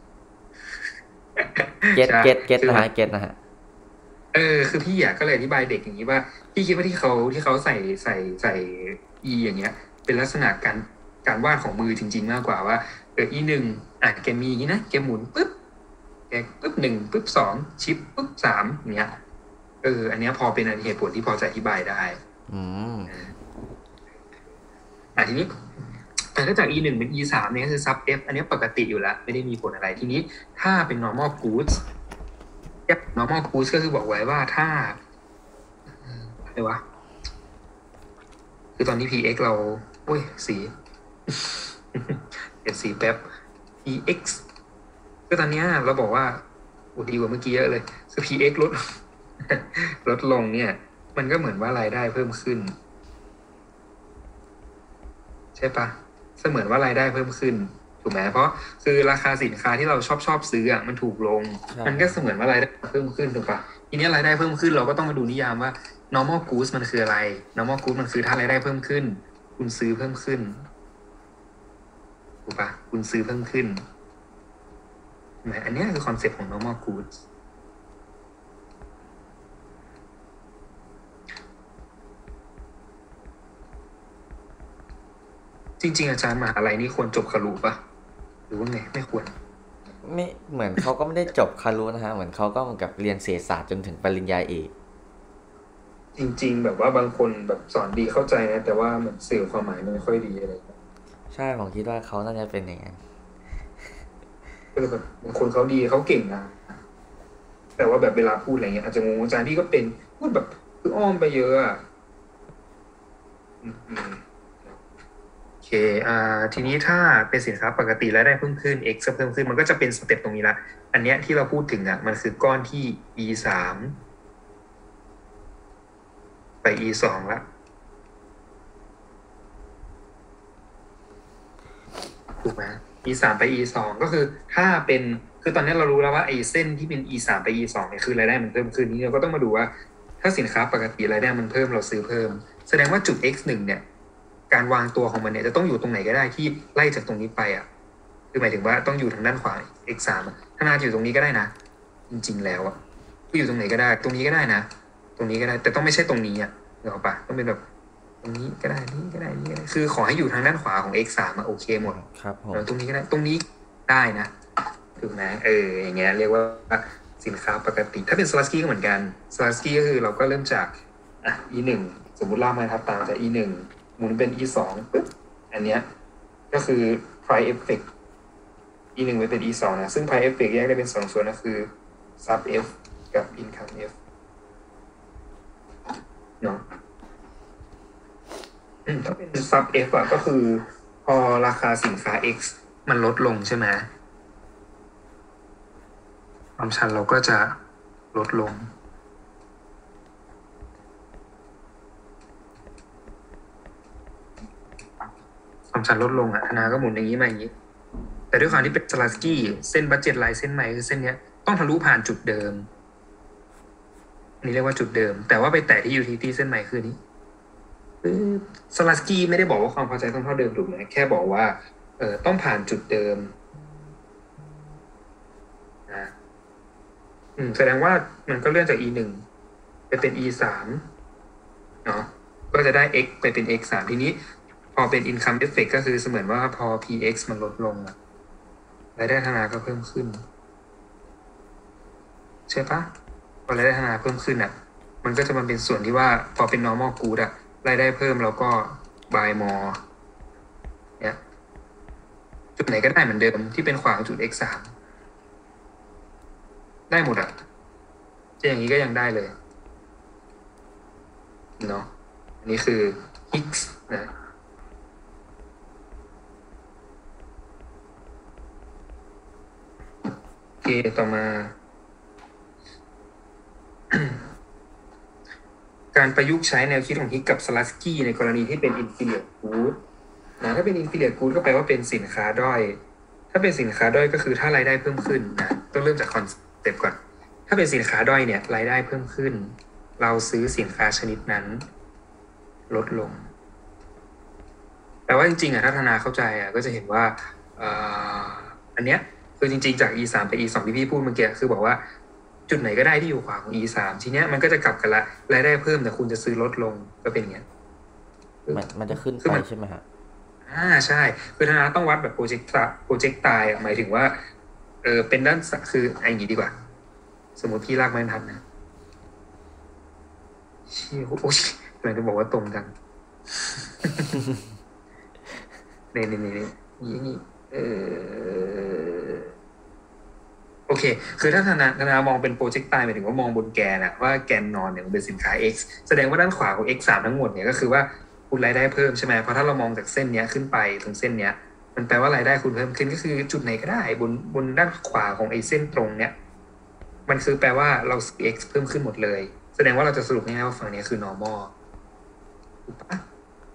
เก็ตใช่เก็ตคือมันนะฮะเก็ตนะฮะคือพี่อยากก็เลยอธิบายเด็กอย่างนี้ว่าพี่คิดว่าที่เขาใส่ e อย่างเงี้ยเป็นลักษณะการวาดของมือจริงๆมากกว่าว่าe หนึ่งแกมีอย่างนี้นะแกหมุนปึ๊บแกปึ๊บหนึ่งปึ๊บสองชิปปึ๊บสามอย่างเงี้ยอันเนี้ยพอเป็นเหตุผลที่พอจะอธิบายได้อืมทีนี้แต่ถ้าจาก e หนึ่งเป็น e สามเนี่ยคือ sub f อันนี้ปกติอยู่แล้วไม่ได้มีผลอะไรทีนี้ถ้าเป็น normal goods normal goods ก็คือบอกไว้ว่าถ้าอะไรวะคือตอนนี้ px เราโอ้ยสีเปลี่ยนสีแป๊บ px ก็ตอนนี้เราบอกว่าดีกว่าเมื่อกี้เยอะเลยคือ px ลด ลดลงเนี่ย มันก็เหมือนว่ารายได้เพิ่มขึ้น ใช่ปะเสมือนว่ารายได้เพิ่มขึ้นถูกไหมเพราะคือราคาสินค้าที่เราชอบซื้ออ่ะมันถูกลง มันก็เสมือนว่ารายได้เพิ่มขึ้นถูกปะทีนี้รายได้เพิ่มขึ้นเราก็ต้องมาดูนิยามว่า normal goods มันคืออะไร normal goods มันคือถ้ารายได้เพิ่มขึ้น คุณซื้อเพิ่มขึ้นถูกปะคุณซื้อเพิ่มขึ้นใช่ไหมอันนี้คือคอนเซ็ปต์ของ normal goods จริงๆอาจารย์มหาลัยนี่ควรจบคารุปะหรือว่าไงไม่ควรไม่เหมือนเขาก็ไม่ได้จบคารุนะฮะเหมือนเขาก็เหมือนกับเรียนเศรษฐศาสตร์จนถึงปริญญาเอกจริงๆแบบว่าบางคนแบบสอนดีเข้าใจนะแต่ว่ามันสื่อความหมายไม่ค่อยดีอะไรอย่างเงี้ยใช่ผมคิดว่าเขาน่าจะเป็นอย่างนั้นแบบบางคนเขาดีเขาเก่งนะแต่ว่าแบบเวลาพูดอะไรเงี้ยอาจจะงงอาจารย์พี่ก็เป็นพูดแบบคืออ้อมไปเยอะอ่ะอืมโอเคทีนี้ถ้าเป็นสินค้าปกติรายได้เพิ่มขึ้น x เพิ่มขึ้นมันก็จะเป็นสเต็ปตรงนี้ละอันเนี้ยที่เราพูดถึงอ่ะมันคือก้อนที่ e สามไป e สองละถูกไหม e สามไป e สองก็คือถ้าเป็นคือตอนนี้เรารู้แล้วว่าไอ้เส้นที่เป็น e สามไป e สองเนี่ยคือรายได้มันเพิ่มขึ้นนี่เราก็ต้องมาดูว่าถ้าสินค้าปกติรายได้มันเพิ่มเราซื้อเพิ่มแสดงว่าจุด x หนึ่งเนี่ยการวางตัวของมันเนี่ยจะต้องอยู่ตรงไหนก็ได้ที่ไล่จากตรงนี้ไปอ่ะคือหมายถึงว่าต้องอยู่ทางด้านขวา x สามถ้านาจะอยู่ตรงนี้ก็ได้นะจริงๆแล้วอ่ะก็อยู่ตรงไหนก็ได้ตรงนี้ก็ได้นะตรงนี้ก็ได้แต่ต้องไม่ใช่ตรงนี้อ่ะเดี๋ยวปะต้องเป็นแบบตรงนี้ก็ได้นี่ก็ได้นี่ก็ได้คือขอให้อยู่ทางด้านขวาของ x สามโอเคหมดครับผมตรงนี้ก็ได้ตรงนี้ได้นะถูกไหมอย่างเงี้ยเรียกว่าสินค้าปกติถ้าเป็นสลัสกี้ก็เหมือนกันสลัสกี้ก็คือเราก็เริ่มจากe หนึ่งสมมติลากไม้ทับตามจาก e หนึ่งหมุนเป็น e สองปึ๊บอันเนี้ยก็คือ price effect e หนึ่งไปเป็น e สองนะซึ่ง price effect แยกได้เป็นสองส่วนนะคือ sub f กับ income f เนาะถ้าเป็น sub f อ่ะก็คือพอราคาสินค้า x มันลดลงใช่ไหม ความชันเราก็จะลดลงความชันลดลงธนาก็หมุนอย่างนี้มาอย่างนี้ แต่ด้วยความที่เป็นสลาสกี้เส้นบัดเจ็ตไลน์เส้นใหม่คือเส้นเนี้ยต้องทะลุผ่านจุดเดิมอันนี้เรียกว่าจุดเดิม แต่ว่าไปแตะที่ยูทิลิตี้เส้นใหม่คือนี้สลาสกี้ไม่ได้บอกว่าความพอใจต้องเท่าเดิมถูกไหมแค่บอกว่าต้องผ่านจุดเดิมนะแสดงว่ามันก็เลื่อนจาก e หนึ่งไปเป็น e สามเนาะก็จะได้ x ไปเป็น x สามทีนี้พอเป็น income effect ก็คือเสมือนว่าพอ px มันลดลงรายได้ธนาก็เพิ่มขึ้นใช่ปะพอรายได้ธนาเพิ่มขึ้นมันก็จะมาเป็นส่วนที่ว่าพอเป็น normal good รายได้เพิ่มแล้วก็ buy more เนี่ยจุดไหนก็ได้เหมือนเดิมที่เป็นขวางจุด x สามได้หมดจะอย่างนี้ก็ยังได้เลยเนาะอันนี้คือ x นะโอเคต่อมา การประยุกต์ใช้แนวคิดของฮิกกับสลัสกี้ในกรณีที่เป็น inferior good ถ้าเป็น inferior good ก็แปลว่าเป็นสินค้าด้อยถ้าเป็นสินค้าด้อยก็คือถ้ารายได้เพิ่มขึ้นนะต้องเริ่มจากคอนเซ็ปต์ก่อนถ้าเป็นสินค้าด้อยเนี่ยรายได้เพิ่มขึ้นเราซื้อสินค้าชนิดนั้นลดลงแต่ว่าจริงๆถ้าธนาเข้าใจก็จะเห็นว่าอันเนี้ยคือจริงๆจาก E3 ไป E2 ที่พี่พูดเมื่อกี้คือบอกว่าจุดไหนก็ได้ที่อยู่ขวาของ E3 ทีเนี้ยมันก็จะกลับกันละรายได้เพิ่มแต่คุณจะซื้อลดลงก็เป็นอย่างเงี้ยมันจะขึ้นไปใช่ไหมฮะใช่คือธนาต้องวัดแบบโปรเจกต์ตายหมายถึงว่าเป็นด้านคืออย่างนี้ดีกว่าสมมติพี่ลากไม้บรรทัดนะชี้โอ้ยกำลังจะบอกว่าตรงกันนี่นี่โอเคคือถ้าธนามองเป็นโปรเจกต์ตายหมายถึงว่ามองบนแกนว่าแกนนอนเนี่ยมันเป็นสินค้า X แสดงว่าด้านขวาของ X3 ทั้งหมดเนี่ยก็คือว่าคุณรายได้เพิ่มใช่ไหมเพราะถ้าเรามองจากเส้นเนี้ยขึ้นไปตรงเส้นเนี้ยมันแปลว่ารายได้คุณเพิ่มขึ้นก็คือจุดไหนก็ได้บนด้านขวาของไอ้เส้นตรงเนี้ยมันคือแปลว่าเรา X เพิ่มขึ้นหมดเลยแสดงว่าเราจะสรุปง่ายๆว่าฝั่งนี้คือ normal ถูกปะ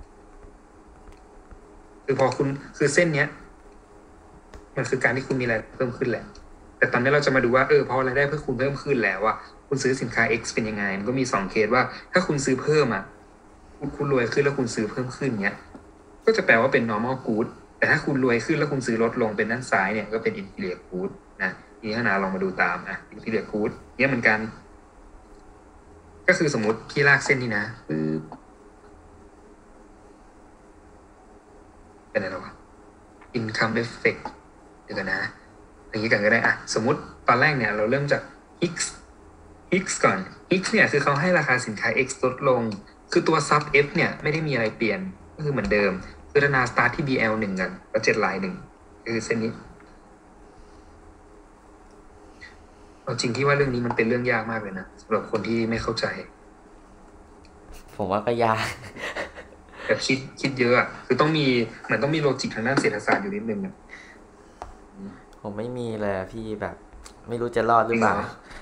คือพอคุณคือเส้นเนี้ยมันคือการที่คุณมีรายได้เพิ่มขึ้นแหละแต่ตอนนี้เราจะมาดูว่าพอรายได้เพิ่มคุณเพิ่มขึ้นแล้วคุณซื้อสินค้า X เป็นยังไงมันก็มี2เคสว่าถ้าคุณซื้อเพิ่มคุณรวยขึ้นแล้วคุณซื้อเพิ่มขึ้นเนี้ยก็จะแปลว่าเป็น normal good แต่ถ้าคุณรวยขึ้นแล้วคุณซื้อลดลงเป็นด้านซ้ายเนี่ยก็เป็น inferior good นะนี่ถ้านาลองมาดูตามinferior good เนี่ยเหมือนกันก็คือสมมติพี่ลากเส้นนี้นะเป็นอะไรวะ income effect เดี๋ยวกันนะอย่างนี้กันก็ได้สมมติตอนแรกเนี่ยเราเริ่มจาก x ก่อน x เนี่ยคือเขาให้ราคาสินค้า x ลดลงคือตัว sub f เนี่ยไม่ได้มีอะไรเปลี่ยนก็คือเหมือนเดิมคือธนา start ที่ bl 1กันแล้ว7 line 1คือเส้นนี้เอาจริงที่ว่าเรื่องนี้มันเป็นเรื่องยากมากเลยนะสำหรับคนที่ไม่เข้าใจผมว่าก็ยากแบบคิดเยอะคือต้องมีเหมือนต้องมีโลจิกทางด้านเศรษฐศาสตร์อยู่นิดนึงผมไม่มีเลยพี่แบบ ไม่รู้จะรอดหรือเปล่า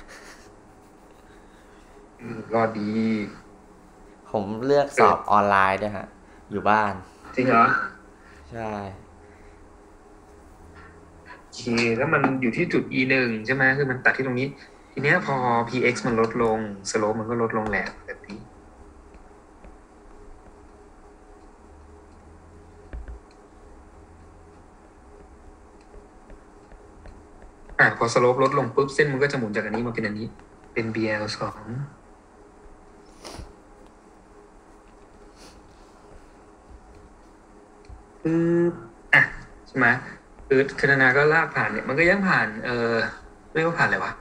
รอดดีผมเลือกสอบออนไลน์ด้วยฮะ อยู่บ้านจริงเหรอใช่โอเคแล้วมันอยู่ที่จุด e 1ใช่ไหมคือมันตัดที่ตรงนี้ทีเนี้ยพอ px มันลดลงสโลปมันก็ลดลงแหละแบบนี้พอสโลปลดลงปุ๊บเส้นมันก็จะหมุนจากอันนี้มาเป็นอันนี้เป็น bl2ใช่ไหมคือนานาก็ลากผ่านเนี่ยมันก็ยังผ่านเรียกว่าผ่านอะไรวะ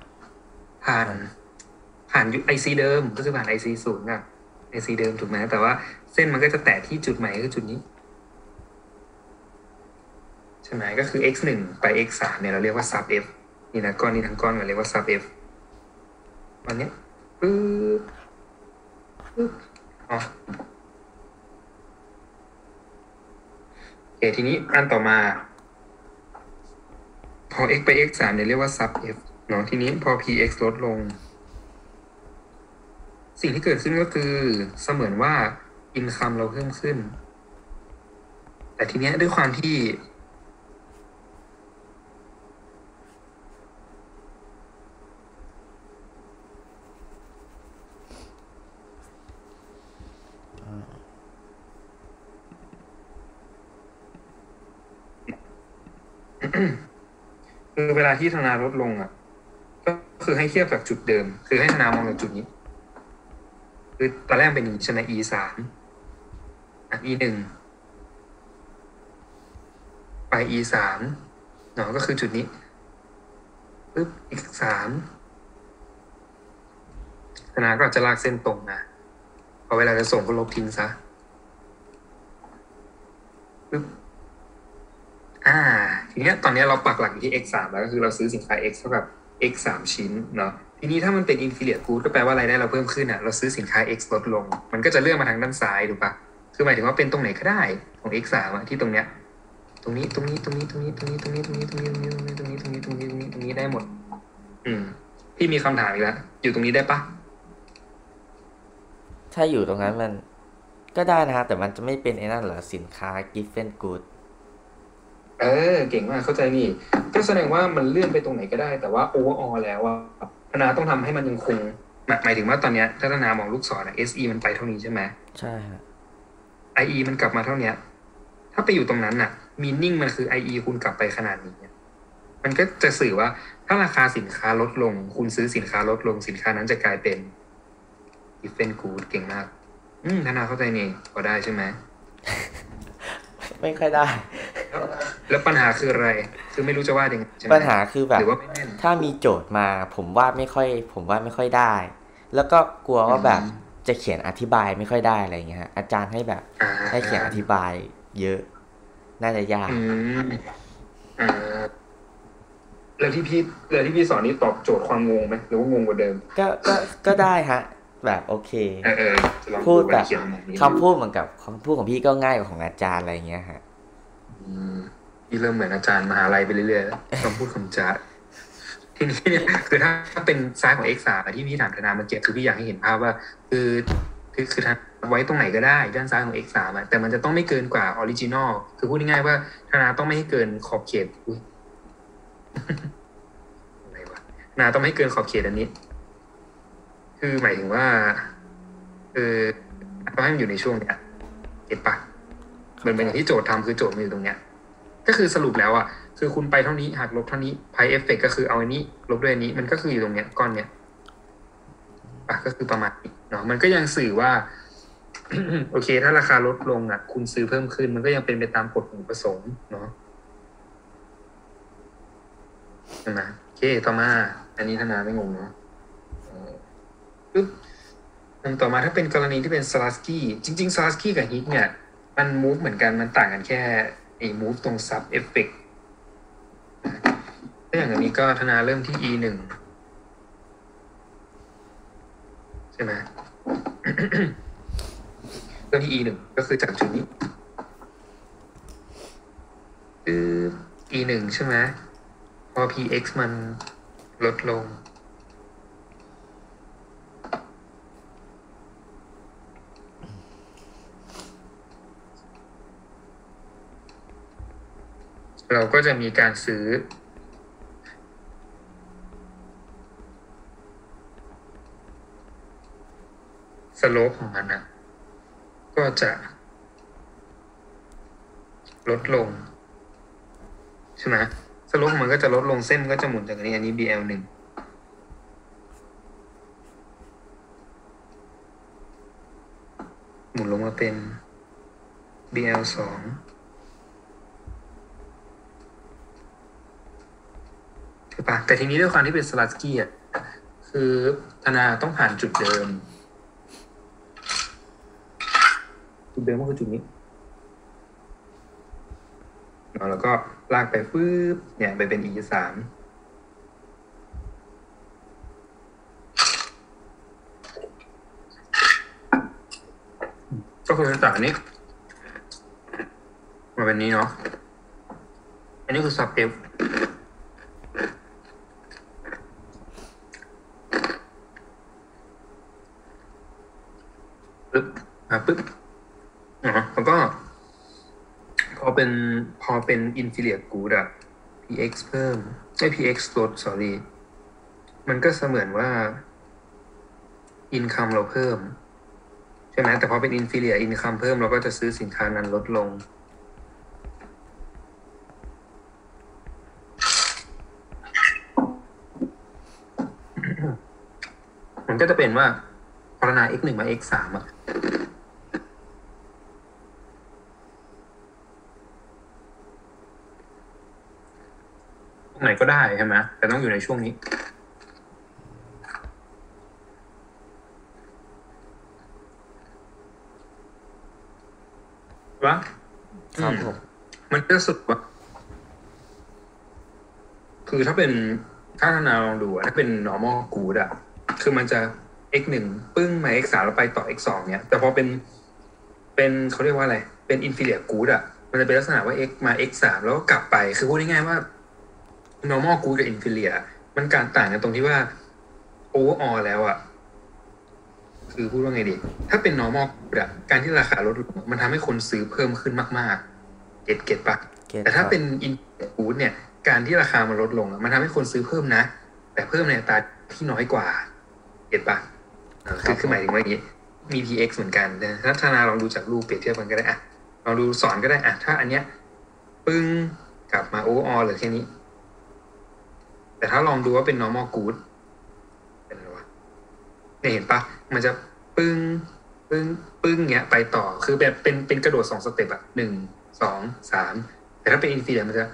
ผ่านไอซีเดิมก็คือผ่านไอซีศูนย์กับไอซีเดิมถูกไหมแต่ว่าเส้นมันก็จะแตะที่จุดใหม่คือจุดนี้ใช่ไหมก็คือ x 1ไป x 3เนี่ยเราเรียกว่า sub f นี่นะก้อนนี้ทั้งก้อนเราเรียกว่า sub f วันนี้ปึ๊บอ๋อโอเคทีนี้อันต่อมาพอ x ไป x 3เนี่ยเรียกว่า sub f เนาะทีนี้พอ px ลดลงสิ่งที่เกิดขึ้นก็คือเสมือนว่า income เราเพิ่มขึ้นแต่ทีเนี้ยด้วยความที่คือเวลาที่ธนาลดลงก็คือให้เทียบกับจุดเดิมคือให้ธนามองจากจุดนี้คือตอนแรกเป็นอย่างนี้ใช่ไหม e 3e 1ไป e 3เนาะก็คือจุดนี้ปึ๊บ x 3ธนาก็อาจจะลากเส้นตรงนะพอเวลาจะส่งก็ลบทิ้งซะปึ๊บทีนี้ตอนนี้เราปักหลักอยู่ที่ x 3แล้วก็คือเราซื้อสินค้า x เท่ากับ x 3ชิ้นเนาะทีนี้ถ้ามันเป็น inferior good ก็แปลว่ารายได้เราเพิ่มขึ้นเราซื้อสินค้า x ลดลงมันก็จะเลื่อนมาทางด้านซ้ายถูกปะคือหมายถึงว่าเป็นตรงไหนก็ได้ของ x 3ที่ตรงเนี้ยตรงนี้ได้หมดพี่มีคำถามอีกแล้วอยู่ตรงนี้ได้ปะถ้าอยู่ตรงนั้นมันก็ได้นะฮะแต่มันจะไม่เป็นไอ้นั่นเหรอสินค้า given good เก่งมากเข้าใจนี่ก็แสดงว่ามันเลื่อนไปตรงไหนก็ได้แต่ว่าโอเวอร์ออแล้วว่าธนาต้องทำให้มันยังคงหมายถึงว่าตอนเนี้ยถ้าธนามองลูกศรSE มันไปเท่านี้ใช่ไหมใช่ฮะ IE มันกลับมาเท่าเนี้ยถ้าไปอยู่ตรงนั้นน่ะมีนิ่งมันคือ IE คุณกลับไปขนาดนี้เนี่ยมันก็จะสื่อว่าถ้าราคาสินค้าลดลงคุณซื้อสินค้าลดลงสินค้านั้นจะกลายเป็น given good เก่งมากธนาเข้าใจนี่พอได้ใช่ไหมไม่ค่อยได้แล้วปัญหาคืออะไรคือไม่รู้จะวาดยังไงใช่ไหมปัญหาคือแบบหรือว่าไม่แน่นถ้ามีโจทย์มาผมวาดไม่ค่อยได้ แล้วก็กลัวว่าแบบจะเขียนอธิบายไม่ค่อยได้อะไรเงี้ยฮะอาจารย์ให้แบบให้เขียนอธิบายเยอะน่าจะยากอ่าแล้วที่พี่สอนนี่ตอบโจทย์ความงงไหมหรือว่างงกว่าเดิมก็ได้ฮะแบบโอเคจะลองพูดแบบเขียนแบบนี้คำพูดเหมือนกับคำพูดของพี่ก็ง่ายกว่าของอาจารย์อะไรเงี้ยฮะพี่เริ่มเหมือนอาจารย์มหาลัยไปเรื่อยๆแล้วคำพูดคำจาทีนี้เนี่ยคือถ้าเป็นซ้ายของ x3 ที่พี่ถามธนาเมื่อกี้คือพี่อยากให้เห็นภาพว่าคือธนาไว้ตรงไหนก็ได้ด้านซ้ายของ x3 แต่มันจะต้องไม่เกินกว่าออริจินอลคือพูดง่ายๆว่าธนาต้องไม่ให้เกินขอบเขตอะไรวะธนาต้องไม่ให้เกินขอบเขตอันนี้คือหมายถึงว่าต้องให้มันอยู่ในช่วงเนี้ยเห็นปะเหมือนอย่างที่โจทย์ทำคือโจทย์มันอยู่ตรงเนี้ยก็คือสรุปแล้วอ่ะคือคุณไปเท่านี้หักลบเท่านี้ไพเอฟเฟกก็คือเอาอันนี้ลบด้วยอันนี้มันก็คืออยู่ตรงเนี้ยก้อนเนี้ยก็คือประมาณนี้เนาะมันก็ยังสื่อว่า โอเคถ้าราคาลดลงอ่ะคุณซื้อเพิ่มขึ้นมันก็ยังเป็นไปตามกฎของประสงค์เนาะใช่ไหมโอเคต่อมาอันนี้ธนาไม่งงเนาะปึ๊บต่อมาถ้าเป็นกรณีที่เป็นสลาสกี้จริงๆสลาสกี้กับฮิตเนี่ยมันมูฟเหมือนกันมันต่างกันแค่ไอ้มูฟตรงซับเอฟเฟกต์ถ้าอย่างนี้ก็ธนาเริ่มที่ e 1ใช่ไหม เริ่มที่ e 1ก็คือจากจุดนี้e 1ใช่ไหมพอ px มันลดลงเราก็จะมีการซื้อสโลปของมันนะก็จะลดลงใช่ไหมสโลปมันก็จะลดลงเส้นก็จะหมุนจากอันนี้ BL 1หมุนลงมาเป็น BL 2ใช่ปะแต่ทีนี้ด้วยความที่เป็นสลัสกี้อ่ะคือธนาต้องผ่านจุดเดิมก็คือจุดนี้แล้วก็ลากไปฟืบเนี่ยไปเป็น e 3ก็คือจากอันนี้มาเป็นนี้เนาะอันนี้คือ sub f ปึ๊บปึ๊บแล้วก็พอเป็น inferior good อะ px เพิ่มpx ลด sorry มันก็เสมือนว่า income เราเพิ่มใช่ไหมแต่พอเป็น inferior income เพิ่มเราก็จะซื้อสินค้านั้นลดลงมันก็จะเป็นว่าพรณา x 1มา x 3อะตรงไหนก็ได้ใช่ไหมแต่ต้องอยู่ในช่วงนี้วะครับผมมันก็สุดว่าคือถ้าธนาลองดูถ้าเป็น normal good อะคือมันจะ x 1ปึ้งมา x 3แล้วไปต่อ x 2เนี่ยแต่พอเป็นเขาเรียกว่าอะไรเป็น inferior good อะมันจะเป็นลักษณะว่า x มา x 3แล้วก็กลับไปคือพูดง่ายๆว่า normal good กับ inferior มันการต่างกันตรงที่ว่า overall แล้วอะคือพูดว่าไงดีถ้าเป็น normal good อะการที่ราคาลดลงมันทำให้คนซื้อเพิ่มขึ้นมากๆเก็ตปะเก็ตแต่ครับถ้าเป็น inflated good เนี่ยการที่ราคามันลดลงอะมันทำให้คนซื้อเพิ่มนะแต่เพิ่มในอัตราที่น้อยกว่าเก็ตปะคือหมายถึงว่าอย่างนี้มี PX เหมือนกันแต่ถ้าธนาลองดูจากรูปเปรียบเทียบกันก็ได้อะลองดูสอนก็ได้อะถ้าอันเนี้ยปึ้งกลับมาโอเวอร์ออลเหลือแค่นี้แต่ถ้าลองดูว่าเป็น normal good เป็นอะไรวะเนี่ยเห็นปะมันจะปึ้งปึ้งปึ้งเงี้ยไปต่อคือแบบเป็นกระโดด2 สเต็ปอะ1 2 3แต่ถ้าเป็นอินฟินิตมันจะ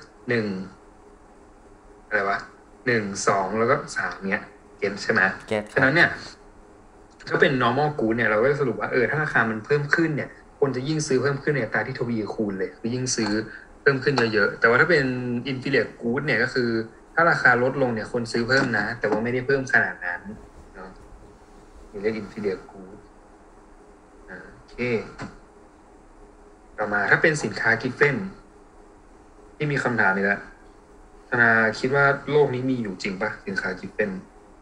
1อะไรวะ1 2แล้วก็3เงี้ยเก็ตใช่ไหมเก็ตคฉะรับนั้นเนี่ยถ้าเป็น normal good เนี่ยเราก็จะสรุปว่าถ้าราคามันเพิ่มขึ้นเนี่ยคนจะยิ่งซื้อเพิ่มขึ้นในอัตราที่ทวีคูณเลยคือยิ่งซื้อเพิ่มขึ้นเยอะๆแต่ว่าถ้าเป็น infinite good เนี่ยก็คือถ้าราคาลดลงเนี่ยคนซื้อเพิ่มนะแต่ว่าไม่ได้เพิ่มขนาดนั้นเนาะเรียก infinite good โอเคต่อมาถ้าเป็นสินค้ากิฟเฟนที่มีคำถามอีกแล้วธนาคิดว่าโลกนี้มีอยู่จริงปะสินค้ากิฟเฟน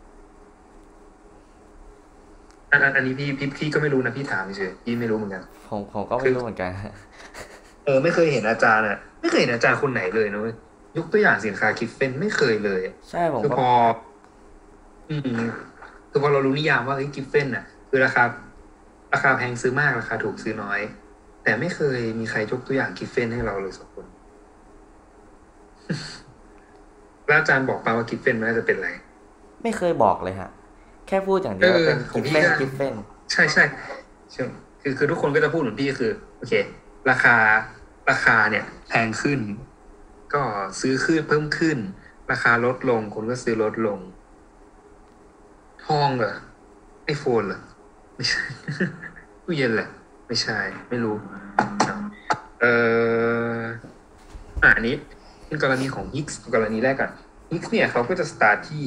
อันนี้พี่ก็ไม่รู้นะพี่ถามเฉยพี่ไม่รู้เหมือนกันผมก็ไม่คือรู้เหมือนกันไม่เคยเห็นอาจารย์ไม่เคยเห็นอาจารย์คนไหนเลยนะเว้ยยกตัวอย่างสินค้ากิฟเฟนไม่เคยเลยใช่ผมก็คือพออืมคือพอเรารู้นิยามว่ากิฟเฟนคือราคาแพงซื้อมากราคาถูกซื้อน้อยแต่ไม่เคยมีใครยกตัวอย่างกิฟเฟนให้เราเลยสักคนแล้วอาจารย์บอกป่าว่ากิฟเฟนมันน่าจะเป็นอะไรไม่เคยบอกเลยฮะแค่พูดอย่างเดียวว่าเป็นของพี่ก็กิฟเฟนใช่คือทุกคนก็จะพูดเหมือนพี่คือโอเคราคาเนี่ยแพงขึ้นก็ซื้อขึ้นเพิ่มขึ้นราคาลดลงคนก็ซื้อลดลงทองเหรอไอโฟนเหรอไม่ใช่ตู้เย็นแหละไม่ใช่ไม่รู้เอ่ออันนี้เป็นกรณีของ Higgs กรณีแรกก่อน Higgs เนี่ยเขาก็จะสตาร์ทที่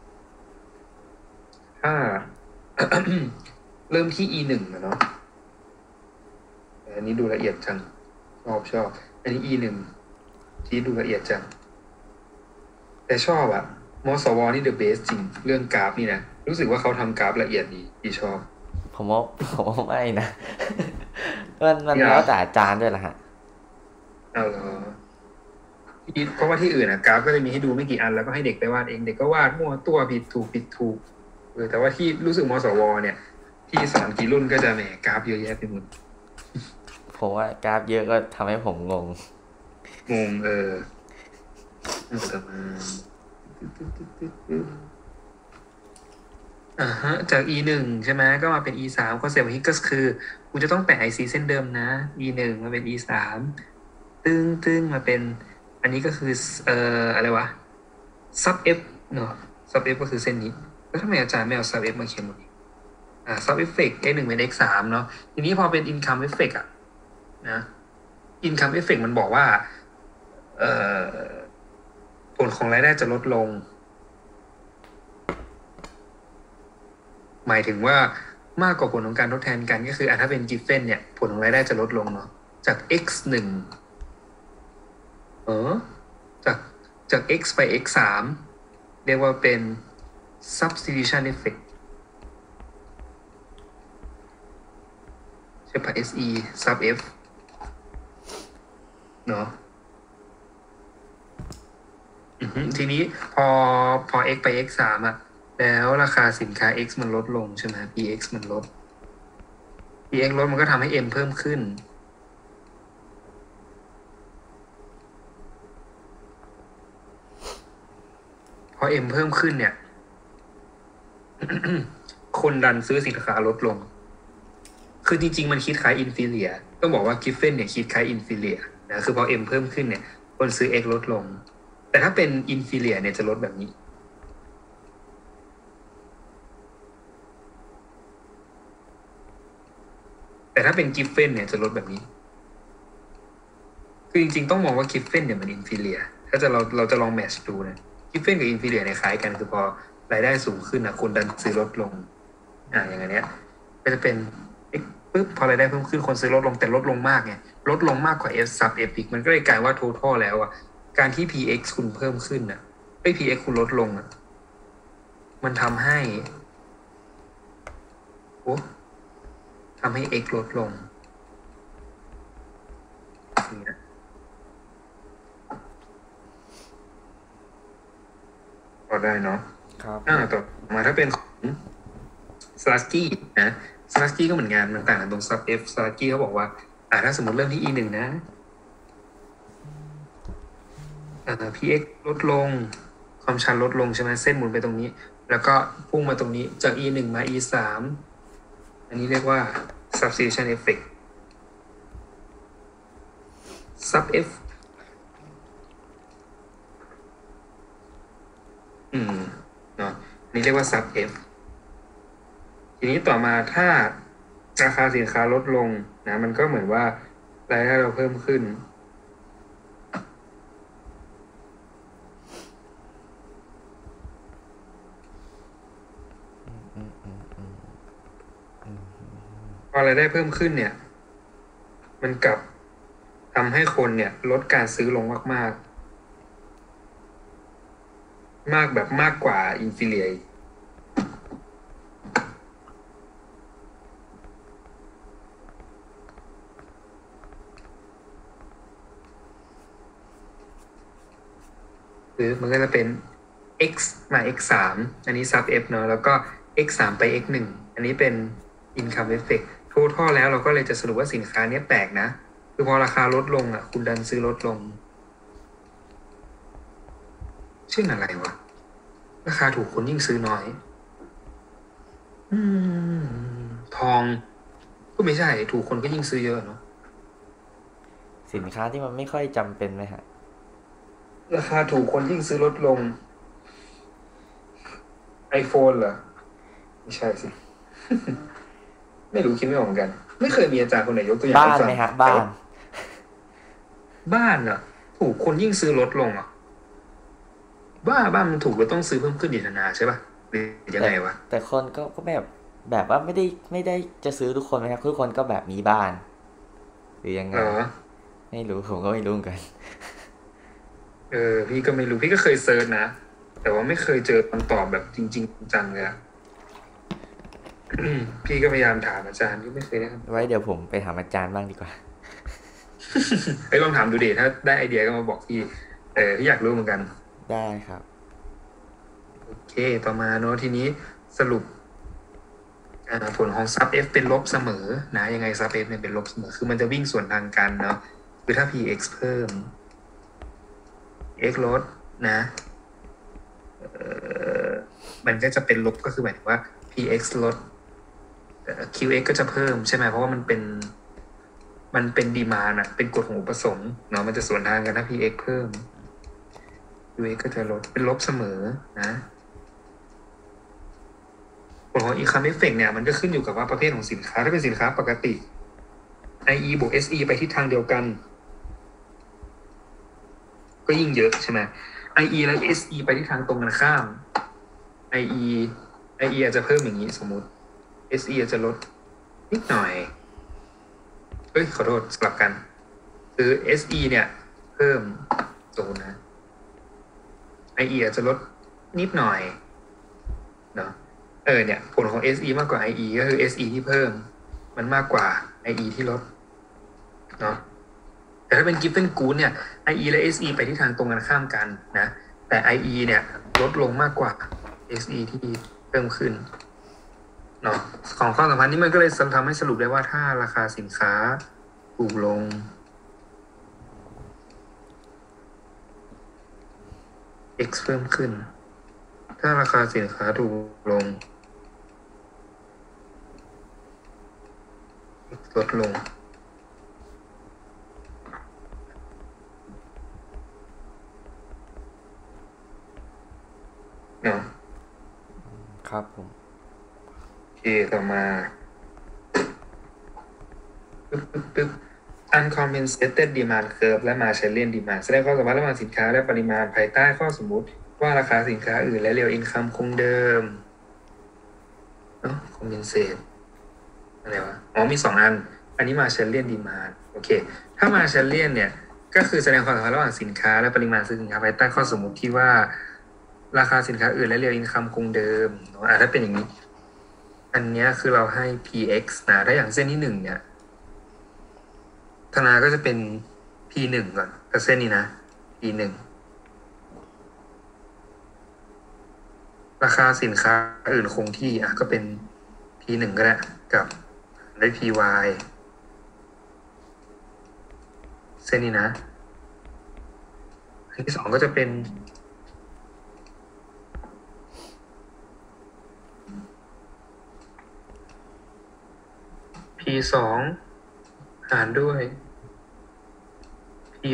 ถ้า เริ่มที่ E1 เนาะอันนี้ดูละเอียดจังชอบอันนี้ E1 ที่ดูละเอียดจังแต่ชอบมสวนี่เดอะเบสจริงเรื่องกราฟนี่นะรู้สึกว่าเขาทำกราฟละเอียดดีที่ชอบผมว่าไม่นะมันแล้วแต่อาจารย์ด้วยแหละฮะเอาเหรอเพราะว่าที่อื่นกราฟก็จะมีให้ดูไม่กี่อันแล้วก็ให้เด็กไปวาดเองเด็กก็วาดมั่วตัวผิดถูกแต่ว่าที่รู้สึกมสวเนี่ยที่สอนกี่รุ่นก็จะแหมกราฟเยอะแยะไปหมดผมว่ากราฟเยอะก็ทำให้ผมงงต่อมาจาก E1 ใช่ไหมก็มาเป็น E3 คอนเซ็ปต์ของ Higgs ก็คือคุณจะต้องแปะ IC เส้นเดิมนะ E1 มาเป็น E3 ตึ้งมาเป็นอันนี้ก็คืออะไรวะ sub f เนอะ sub f ก็คือเส้นนี้แล้วทำไมอาจารย์ไม่เอา sub f มาเขียนหมดsub effect x1 เป็น x3 เนาะทีนี้พอเป็น income effect นะ income effect มันบอกว่าผลของรายได้จะลดลงหมายถึงว่ามากกว่าผลของการทดแทนกันก็คือถ้าเป็น given เนี่ยผลของรายได้จะลดลงเนาะจาก x1 จาก x ไป x3 เรียกว่าเป็น substitution effect ใช่ปะ SE sub f เนาะทีนี้พอ x ไป x3 แล้วราคาสินค้า x มันลดลงใช่ไหม px มันลด px ลดมันก็ทำให้ m เพิ่มขึ้นพอ m เพิ่มขึ้นเนี่ย คนดันซื้อสินค้าลดลงคือจริงๆมันคิดคล้าย inferior ต้องบอกว่า given เนี่ยคิดคล้าย inferior นะคือพอ m เพิ่มขึ้นเนี่ยคนซื้อ x ลดลงแต่ถ้าเป็น inferior เนี่ยจะลดแบบนี้แต่ถ้าเป็น given เนี่ยจะลดแบบนี้คือจริงๆต้องมองว่า given เนี่ยมัน inferior ถ้าเราจะลอง match ดูนะ given กับ inferior เนี่ยคล้ายกันคือพอรายได้สูงขึ้นคนดันซื้อลดลงอย่างเงี้ยก็จะเป็นปึ๊บพอรายได้เพิ่มขึ้นคนซื้อลดลงแต่ลดลงมากไงลดลงมากกว่า f sub f อีกมันก็เลยกลายว่า total แล้วการที่ px คุณเพิ่มขึ้นpx คุณลดลงมันทำให้ผอ้ทำให้ x ลดลงเนี่ยพอได้เนาะครับต่อมาถ้าเป็นของสลัสกี้นะสลัสกี้ก็เหมือนกันมันต่างกันตรง sub f สลัสกี้เขาบอกว่าถ้าสมมติเริ่มที่ e1 นะpx ลดลงความชันลดลงใช่ไหมเส้นหมุนไปตรงนี้ แล้วก็พุ่งมาตรงนี้จาก e1 มา e3 อันนี้เรียกว่า substitution effect sub f เนาะนี่เรียกว่า sub f ทีนี้ต่อมาถ้าราคาสินค้าลดลงนะมันก็เหมือนว่ารายได้เราเพิ่มขึ้นพอรายได้เพิ่มขึ้นเนี่ยมันกลับทำให้คนเนี่ยลดการซื้อลงมากแบบมากกว่าอินฟิเลียหรือมันก็จะเป็น x มา x 3อันนี้ sub f เนาะแล้วก็ x 3ไป x 1อันนี้เป็น income effect total แล้วเราก็เลยจะสรุปว่าสินค้านี้แปลกนะคือพอราคาลดลงคุณดันซื้อลดลงชื่ออะไรวะราคาถูกคนยิ่งซื้อน้อยทองก็ไม่ใช่ถูกคนก็ยิ่งซื้อเยอะเนาะสินค้าที่มันไม่ค่อยจำเป็นไหมฮะราคาถูกคนยิ่งซื้อลดลง iPhone เหรอไม่ใช่สิ ไม่รู้คิดไม่ออกเหมือนกัน ไม่เคยมีอาจารย์คนไหนยกตัวอย่างบ้านไหมฮะบ้านบ้านถูกคนยิ่งซื้อลดลงบ้านมันถูกก็ต้องซื้อเพิ่มขึ้นดีนาใช่ป่ะหรือยังไงวะแต่คนก็แบบว่าไม่ได้จะซื้อทุกคนไหมครับทุกคนก็แบบมีบ้าน หรือยังไงไม่รู้ผมก็ไม่รู้เหมือนกันพี่ก็ไม่รู้พี่ก็เคยเซิร์ชนะแต่ว่าไม่เคยเจอคำตอบแบบจริงๆจังเลยพี่ก็พยายามถามอาจารย์ก็ไม่เคยได้คำตอบไว้เดี๋ยวผมไปถามอาจารย์บ้างดีกว่าลองถามดูดิถ้าได้ไอเดียก็มาบอกพี่พี่อยากรู้เหมือนกันได้ครับโอเคต่อมาเนาะทีนี้สรุปผลของ sub f เป็นลบเสมอนะยังไง sub f เนี่ยเป็นลบเสมอคือมันจะวิ่งสวนทางกันเนาะคือถ้า px เพิ่ม x ลดนะมันก็จะเป็นลบก็คือหมายถึงว่า px ลดqx ก็จะเพิ่มใช่ไหมเพราะว่ามันเป็นดีมานด์เป็นกฎของอุปสงค์เนาะมันจะสวนทางกันถ้า px เพิ่ม qx ก็จะลดเป็นลบเสมอนะผลของ income effect เนี่ยมันก็ขึ้นอยู่กับว่าประเภทของสินค้าถ้าเป็นสินค้าปกติ IE บวก SE ไปทิศทางเดียวกันก็ยิ่งเยอะใช่ไหม IE และ SE ไปทิศทางตรงกันข้าม IE อาจจะเพิ่มอย่างนี้สมมุติ SE อาจจะลดนิดหน่อยขอโทษสลับกันคือ SE เนี่ยเพิ่มตรงนะ IE อาจจะลดนิดหน่อยเนาะเนี่ยผลของ SE มากกว่า IE ก็คือ SE ที่เพิ่มมันมากกว่า IE ที่ลดเนาะแต่ถ้าเป็น given good เนี่ย IE และ SE ไปที่ทางตรงกันข้ามกันนะแต่ IE เนี่ยลดลงมากกว่า SE ที่เพิ่มขึ้นเนาะของความสัมพันธ์นี้มันก็เลยทำให้สรุปได้ว่าถ้าราคาสินค้าถูกลง x เพิ่มขึ้นถ้าราคาสินค้าถูกลง x ลดลงเนาะครับผมโอเคต่อมาuncompensated demand curve และ Marshallian demand แสดงความสัมพันธ์ระหว่างสินค้าและปริมาณภายใต้ข้อสมมุติว่าราคาสินค้าอื่นและ real income คงเดิมเนาะ compensate อะไรวะมี2อันนี้ Marshallian demand โอเคถ้า Marshallian เนี่ยก็คือแสดงความสัมพันธ์ระหว่างสินค้าและปริมาณซื้อสินค้าภายใต้ข้อสมมุติที่ว่าราคาสินค้าอื่นและ real income คงเดิมถ้าเป็นอย่างนี้อันเนี้ยคือเราให้ px นะถ้าอย่างเส้นที่หนึ่งเนี่ยธนาก็จะเป็น p1 ก่อนกับเส้นนี้นะ p1 ราคาสินค้าอื่นคงที่ก็เป็น p1 ก็ได้กับได้ py เส้นนี้นะอันที่สองก็จะเป็น p2 หารด้วย py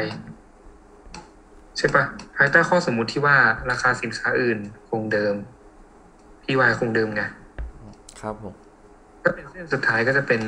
ใช่ปะภายใต้ข้อสมมุติที่ว่าราคาสินค้าอื่นคงเดิม py คงเดิมไงครับผมก็เป็นเส้นสุดท้ายก็จะเป็น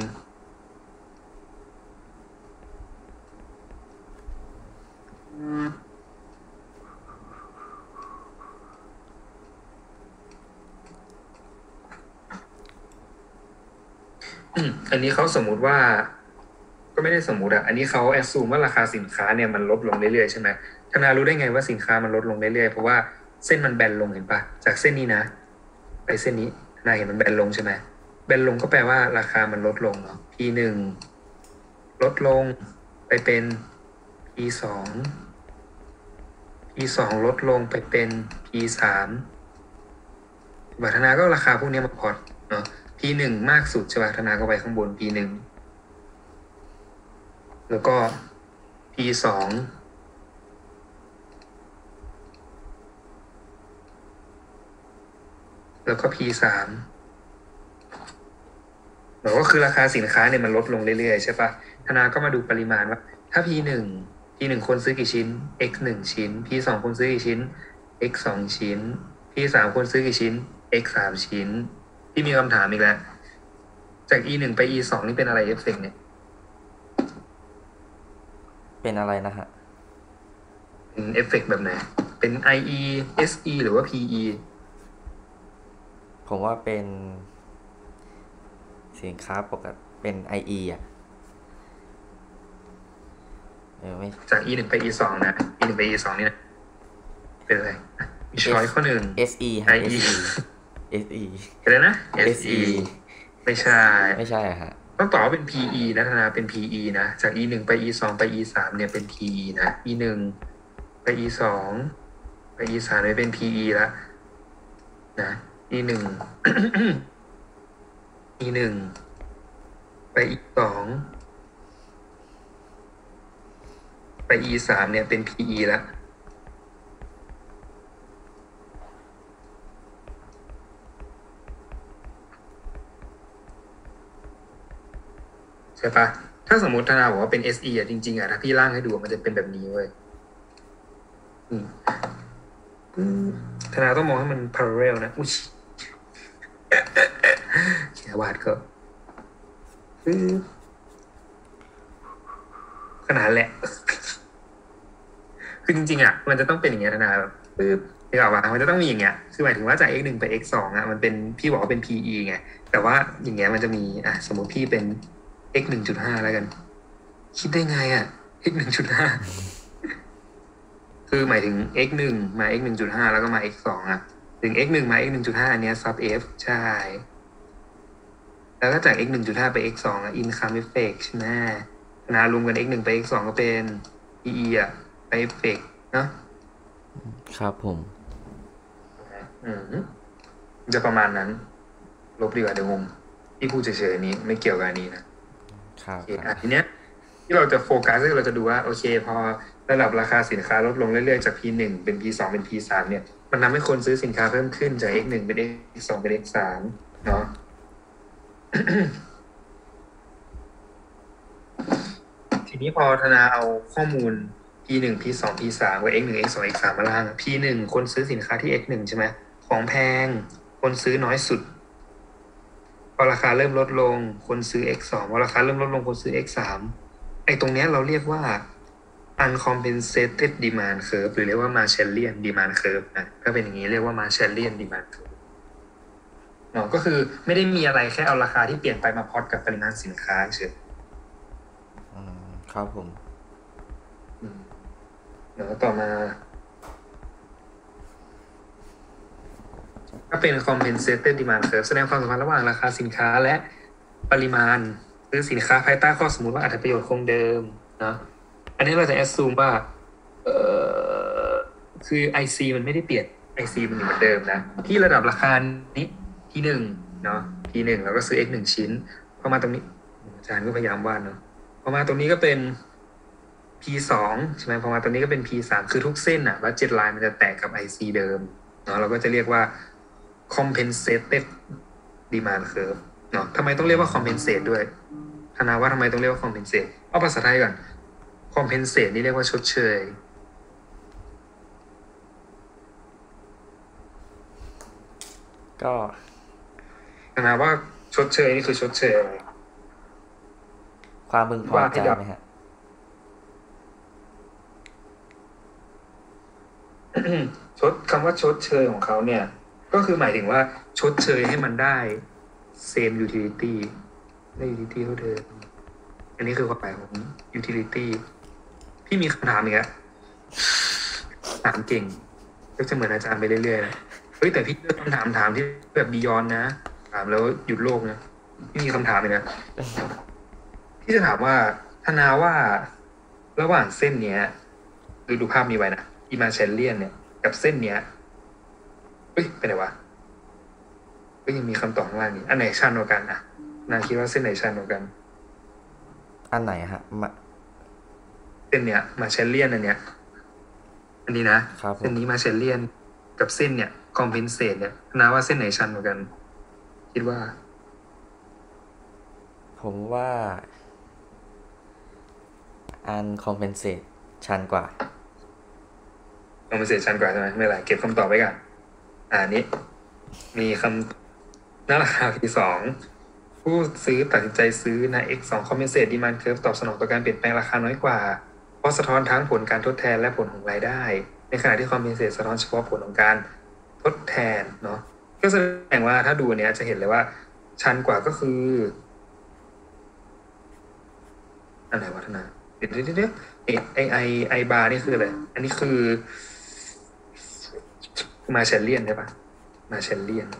อันนี้เขาสมมุติว่า ก็ไม่ได้สมมุติอันนี้เขาแอสซูมว่าราคาสินค้าเนี่ยมันลดลงเรื่อยๆใช่ไหมธนารู้ได้ไงว่าสินค้ามันลดลงเรื่อยๆเพราะว่าเส้นมันแบนลงเห็นปะจากเส้นนี้นะไปเส้นนี้ธนาเห็นมันแบนลงใช่ไหมแบนลงก็แปลว่าราคามันลดลงเนาะ P1 ลดลงไปเป็น P2 P2 ลดลงไปเป็น P3 บัตรธนาก็ราคาพวกนี้มาพอร์ตเนาะ P1 มากสุดใช่ปะธนาก็ไปข้างบน P1 แล้วก็ P2 แล้วก็ P3 บอกว่าคือราคาสินค้าเนี่ยมันลดลงเรื่อยๆใช่ปะธนาก็มาดูปริมาณว่าถ้า P1 คนซื้อกี่ชิ้น x 1ชิ้น P2 คนซื้อกี่ชิ้น x 2ชิ้น P3 คนซื้อกี่ชิ้น x 3ชิ้นที่มีคำถามอีกแล้วจาก E1 ไป E2 นี่เป็นอะไรเอฟเฟกต์เนี่ยเป็นอะไรนะฮะเป็นเอฟเฟกต์แบบไหนเป็น IE SE หรือว่า PE ผมว่าเป็นสินค้าปกติเป็น IE อ่ะไม่จาก E1 ไป E2 นะ E1 ไป E2 นี่นะเป็นอะไรมีช้อยข้อหนึ่ง SE ฮะ IE SE อะไรนะ SE ไม่ใช่ไม่ใช่ฮะต้องตอบว่าเป็น PE นะธนาเป็น PE นะจาก E1 ไป E2 ไป E3 เนี่ยเป็น PE นะ E1 ไป E2 ไป E3 เนี่ยเป็น PE ละนะ E1 E1 ไป E2 ไป E3 เนี่ยเป็น PE ละใช่ปะถ้าสมมติธนาบอกว่าเป็น SE จริงๆถ้าพี่ร่างให้ดูมันจะเป็นแบบนี้เว้ยธนาต้องมองให้มัน parallel นะอุ้ยแค่วาดก็ขนาดแหละคือจริงๆมันจะต้องเป็นอย่างเงี้ยธนาแบบเดี๋ยวว่ามันจะต้องมีอย่างเงี้ยคือหมายถึงว่าจาก x1 ไป x2 มันเป็นพี่บอกว่าเป็น PE ไงแต่ว่าอย่างเงี้ยมันจะมีสมมติพี่เป็น x 1.5แล้วกันคิดได้ไงx 1.5คือหมายถึง x 1มา x 1.5แล้วก็มา x 2ถึง x 1มา x 1.5อันเนี้ย sub f ใช่แล้วก็จาก x 1.5ไป x 2income effect ใช่ไหมนารวมกัน x 1ไป x 2ก็เป็น PE ไป effect เนาะครับผมจะประมาณนั้นลบดีกว่าเดี๋ยวงงที่พูดเฉยๆนี้ไม่เกี่ยวกับอันนี้นะครับทีเนี้ยที่เราจะโฟกัสเราจะดูว่าโอเคพอระดับราคาสินค้าลดลงเรื่อยๆจาก P1 เป็น P2 เป็น P3 เนี่ยมันทำให้คนซื้อสินค้าเพิ่มขึ้นจาก X1 เป็น X2 เป็น X3 เนาะ ทีนี้พอธนาเอาข้อมูล P1 P2 P3 กับ X1 X2 X3 มาล่าง P1 คนซื้อสินค้าที่ X1 ใช่ไหมของแพงคนซื้อน้อยสุดพอราคาเริ่มลดลงคนซื้อ X2 พอราคาเริ่มลดลงคนซื้อ X3 ไอ้ตรงเนี้ยเราเรียกว่า uncompensated demand curve หรือเรียกว่า Marshallian demand curve ถ้าเป็นอย่างนี้เรียกว่า Marshallian demand curve เนาะก็คือไม่ได้มีอะไรแค่เอาราคาที่เปลี่ยนไปมาพอดกับปริมาณสินค้าเฉยครับผมเดี๋ยวต่อมาถ้าาเป็น compensated demand curve แสดงความสัมพันธ์ระหว่างราคาสินค้าและปริมาณซื้อสินค้าภายใต้ข้อสมมติว่าอัตราประโยชน์คงเดิมเนาะอันนี้เราจะ assume ว่าคือ IC มันไม่ได้เปลี่ยน IC มันอยู่เหมือนเดิมนะที่ระดับราคานี้ที่หนึ่งเนาะที่หนึ่งแล้วก็ซื้อ X 1 ชิ้นพอมาตรงนี้อาจารย์ก็พยายามวาดเนาะพอมาตรงนี้ก็เป็น P2 ใช่ไหมพอมาตรงนี้ก็เป็น P3 คือทุกเส้นอะบัดเจ็ตไลน์มันจะแตกกับ IC เดิมเนาะเราก็จะเรียกว่า compensated demand curve เนาะทำไมต้องเรียกว่า compensate ด้วยธนาว่าทำไมต้องเรียกว่า compensate เอาภาษาไทยก่อน compensate นี่เรียกว่าชดเชยก็ธนาว่าชดเชยนี่คือชดเชยอะไรความพึงพอใจไหมฮะคำว่าชดเชยของเขาเนี่ยก็คือหมายถึงว่าชดเชยให้มันได้ same utility ได้ utility เท่าเดิมอันนี้คือความหมายของ utility พี่มีคำถามอีกแล้วถามเก่งก็จะเหมือนอาจารย์ไปเรื่อยๆนะเฮ้ยแต่พี่เลือกคำถามที่แบบบียอนนะถามแล้วหยุดโลกนะพี่มีคำถามอีกนะพี่จะถามว่าธนาว่าระหว่างเส้นเนี้ยดูภาพนี้ไว้นะอิมาเชลเลียนเนี่ยกับเส้นเนี้ยเฮ้ยเป็นไงวะก็ยังมีคำตอบข้างล่างนี่อันไหนชันกว่ากันนะนาคิดว่าเส้นไหนชันกว่ากันอันไหนฮะเส้นเนี้ยมาเชลเลียนอันเนี้ยอันนี้นะเส้นนี้มาเชลเลียนกับเส้นเนี่ยคอมเพนเซตเนี่ยนาว่าเส้นไหนชันกว่ากันคิดว่าผมว่าอันคอมเพนเซตชันกว่าคอมเพนเซตชันกว่าใช่ไหมไม่เป็นไรเก็บคำตอบไว้ก่อนนี้มีคำหน้าราคา P2 ผู้ซื้อตัดสินใจซื้อนะ X2 compensate demand curve ตอบสนองต่อการเปลี่ยนแปลงราคาน้อยกว่าเพราะสะท้อนทั้งผลการทดแทนและผลของรายได้ในขณะที่ compensate สะท้อนเฉพาะผลของการทดแทนเนาะก็แสดงว่าถ้าดูเนี้ยจะเห็นเลยว่าชันกว่าก็คืออันไหนวัฒนาเดี๋ยวไอบาร์นี่คืออะไรอันนี้คือมาเชลเลียนใช่ปะมาเชลเลียน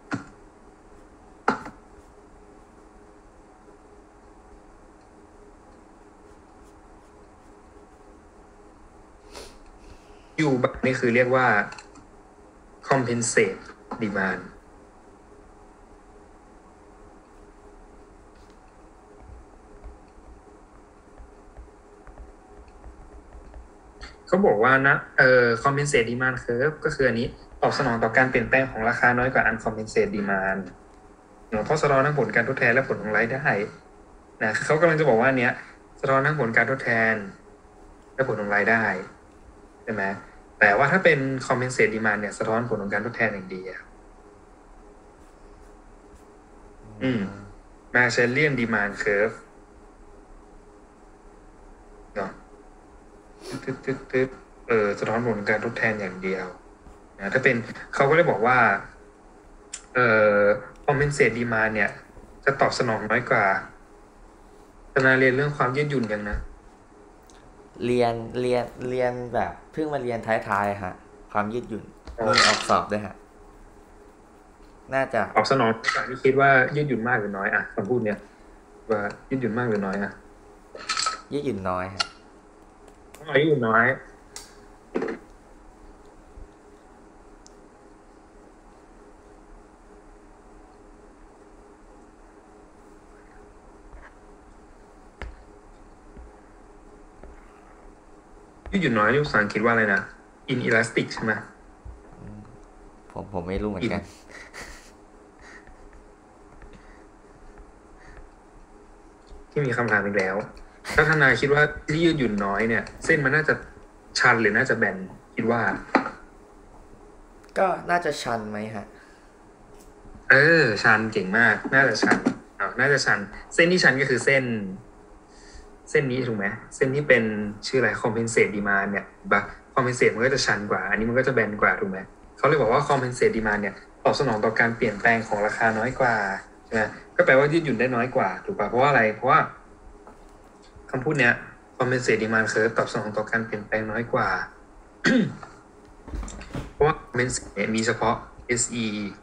ยูบาร์นี่คือเรียกว่า compensate demand เขาบอกว่านะcompensate demand curve ก็คืออันนี้ตอบสนองต่อการเปลี่ยนแปลงของราคาน้อยกว่า uncompensate demand เนาะเพราะสะท้อนทั้งผลการทดแทนและผลของรายได้นะคือเขากำลังจะบอกว่าเนี้ยสะท้อนทั้งผลการทดแทนและผลของรายได้ใช่ไหมแต่ว่าถ้าเป็น compensate demand เนี่ยสะท้อนผลของการทดแทนอย่างเดียวMarshallian demand curve เนาะสะท้อนผลการทดแทนอย่างเดียวนะถ้าเป็นเขาก็เลยบอกว่าcompensate demand เนี่ยจะตอบสนองน้อยกว่าธนาเรียนเรื่องความยืดหยุ่นยังนะเรียนแบบเพิ่งมาเรียนท้ายๆฮะความยืดหยุ่นมีออกสอบด้วยฮะน่าจะตอบสนองจากที่คิดว่ายืดหยุ่นมากหรือน้อยอ่ะคำพูดเนี่ยว่ายืดหยุ่นมากหรือน้อยอ่ะยืดหยุ่นน้อยฮะยืดหยุ่นน้อยยืดหยุ่นน้อยนี่ภาษาอังกฤษว่าอะไรนะ inelastic ใช่ไหมผมไม่รู้เหมือนกันที่มีคำถามอีกแล้วถ้าธนาคิดว่าที่ยืดหยุ่นน้อยเนี่ยเส้นมันน่าจะชันหรือน่าจะแบนคิดว่าก็น่าจะชันไหมฮะชันเก่งมากน่าจะชันน่าจะชันเส้นที่ชันก็คือเส้นนี้ถูกไหมเส้นที่เป็นชื่ออะไร compensate demand เนี่ยcompensate มันก็จะชันกว่าอันนี้มันก็จะแบนกว่าถูกไหมเขาเลยบอกว่า compensate demand เนี่ยตอบสนองต่อการเปลี่ยนแปลงของราคาน้อยกว่าใช่ไหมก็แปลว่ายืดหยุ่นได้น้อยกว่าถูกป่ะเพราะว่าอะไรเพราะว่าคำพูดเนี้ย compensate demand curve ตอบสนองต่อการเปลี่ยนแปลงน้อยกว่า เพราะว่า compensate เนี่ยมีเฉพาะ SE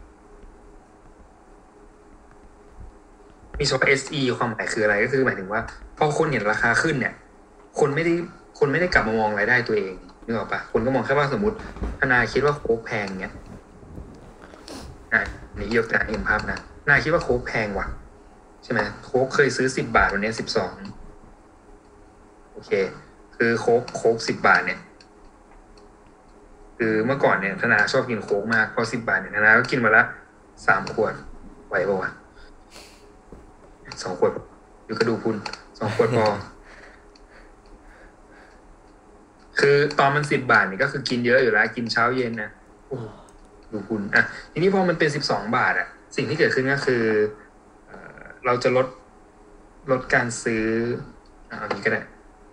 มีเฉพาะ SE ความหมายคืออะไรก็คือหมายถึงว่าพอคนเห็นราคาขึ้นเนี่ย คนไม่ได้คนไม่ได้กลับมามองรายได้ตัวเองนึกออกปะคนก็มองแค่ว่าสมมติธนาคิดว่าโค้กแพงเนี่ยนี่ยกตัวอย่างเห็นภาพนะธนาคิดว่าโค้กแพงว่ะใช่ไหมโค้กเคยซื้อ10 บาทวันนี้12โอเคคือโค้ก10 บาทเนี่ยคือเมื่อก่อนเนี่ยธนาชอบกินโค้กมากพอ10 บาทเนี่ยธนาก็กินมาละ3 ขวดไหวปะวะ2 ขวดอยู่กระดูกพุน2 ขวดพอ คือตอนมัน10 บาทนี่ก็คือกินเยอะอยู่แล้วกินเช้าเย็นนะโอ้ดูคุณอ่ะทีนี้พอมันเป็น12 บาทอ่ะสิ่งที่เกิดขึ้นก็คือเราจะลดการซื้อเอานี้ก็ได้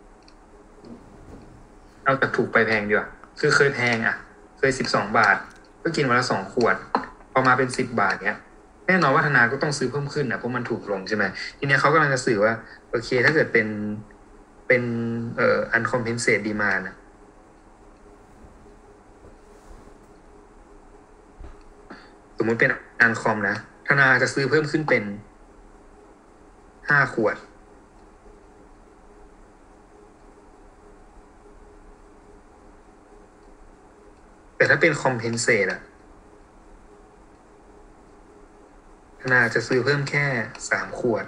เอาจากถูกไปแพงดีกว่าคือเคยแพงอ่ะเคย12 บาทก็กินวันละ2 ขวดพอมาเป็น10 บาทเนี้ยแน่นอนว่าธนาก็ต้องซื้อเพิ่มขึ้นนะเพราะมันถูกลงใช่ไหมทีนี้เขากำลังจะสื่อว่าโอเคถ้าเกิดเป็นuncompensated demand นะสมมุติเป็นอันคอมนะธนาจะซื้อเพิ่มขึ้นเป็น5 ขวดแต่ถ้าเป็น compensate อะธนาจะซื้อเพิ่มแค่3 ขวด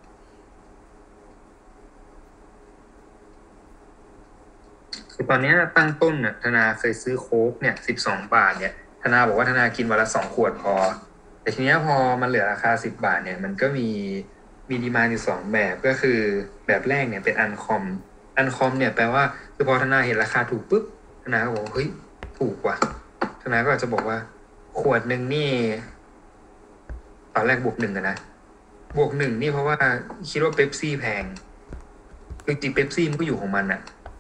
คือตอนนี้ตั้งต้นน่ะธนาเคยซื้อโค้กเนี่ย12 บาทเนี่ยธนาบอกว่าธนากินวันละ2 ขวดพอแต่ทีนี้พอมันเหลือราคา10 บาทเนี่ยมันก็มีดีมานด์อยู่2 แบบก็คือแบบแรกเนี่ยเป็นอันคอมเนี่ยแปลว่าคือพอธนาเห็นราคาถูกปุ๊บธนาก็บอกเฮ้ยถูกว่ะธนาก็อาจจะบอกว่าขวดหนึ่งนี่ตอนแรกบวก 1นะบวก 1นี่เพราะว่าคิดว่าเป๊ปซี่แพงคือจริงเป๊ปซี่มันก็อยู่ของมันอะ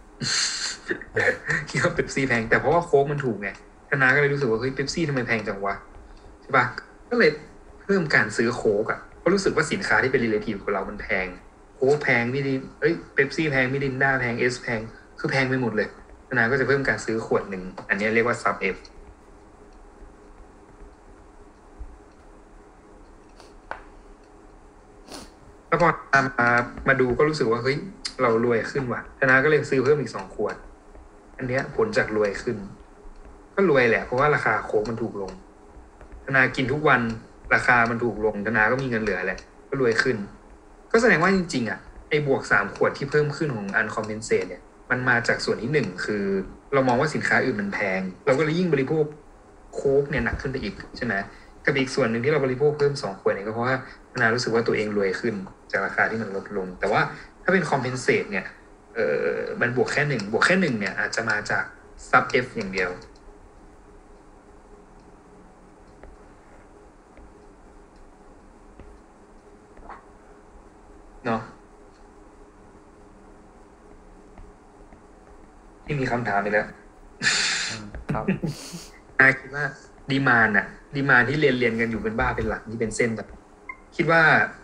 คิดว่าเป๊ปซี่แพงแต่เพราะว่าโค้กมันถูกไงธนาก็เลยรู้สึกว่าเฮ้ยเป๊ปซี่ทำไมแพงจังวะใช่ปะก็เลยเพิ่มการซื้อโค้กอ่ะเพราะรู้สึกว่าสินค้าที่เป็น relative กับเรามันแพงโค้กแพงมิรินเป๊ปซี่แพงมิรินดาแพงแพงคือแพงไปหมดเลยธนาก็จะเพิ่มการซื้อขวดหนึ่งอันนี้เรียกว่า sub F แล้วพอมาดูก็รู้สึกว่าเฮ้ยเรารวยขึ้นว่ะธนาก็เลยซื้อเพิ่มอีก2 ขวดอันเนี้ยผลจากรวยขึ้นก็รวยแหละเพราะว่าราคาโค้กมันถูกลงธนากินทุกวันราคามันถูกลงธนาก็มีเงินเหลือแหละก็รวยขึ้นก็แสดงว่าจริงๆอ่ะไอ้บวก3 ขวดที่เพิ่มขึ้นของuncompensatedเนี่ยมันมาจากส่วนที่1คือเรามองว่าสินค้าอื่นมันแพงเราก็เลยยิ่งบริโภคโค้กเนี่ยหนักขึ้นไปอีกใช่ไหมกับอีกส่วนหนึ่งที่เราบริโภคเพิ่ม2 ขวดเนี่ยก็เพราะว่าธนารู้สึกว่าตัวเองรวยขึ้นจากราคาที่มันลดลงแต่ว่าถ้าเป็น compensate เนี่ยมันบวกแค่บวกแค่เนี่ยอาจจะมาจาก sub F อย่างเดียวเนาะที่มีคำถามอีกแล้วครับคิดว่าดีมานที่เรียนกันอยู่เป็นบ้าเป็นหลักที่เป็นเส้นแบบคิดว่า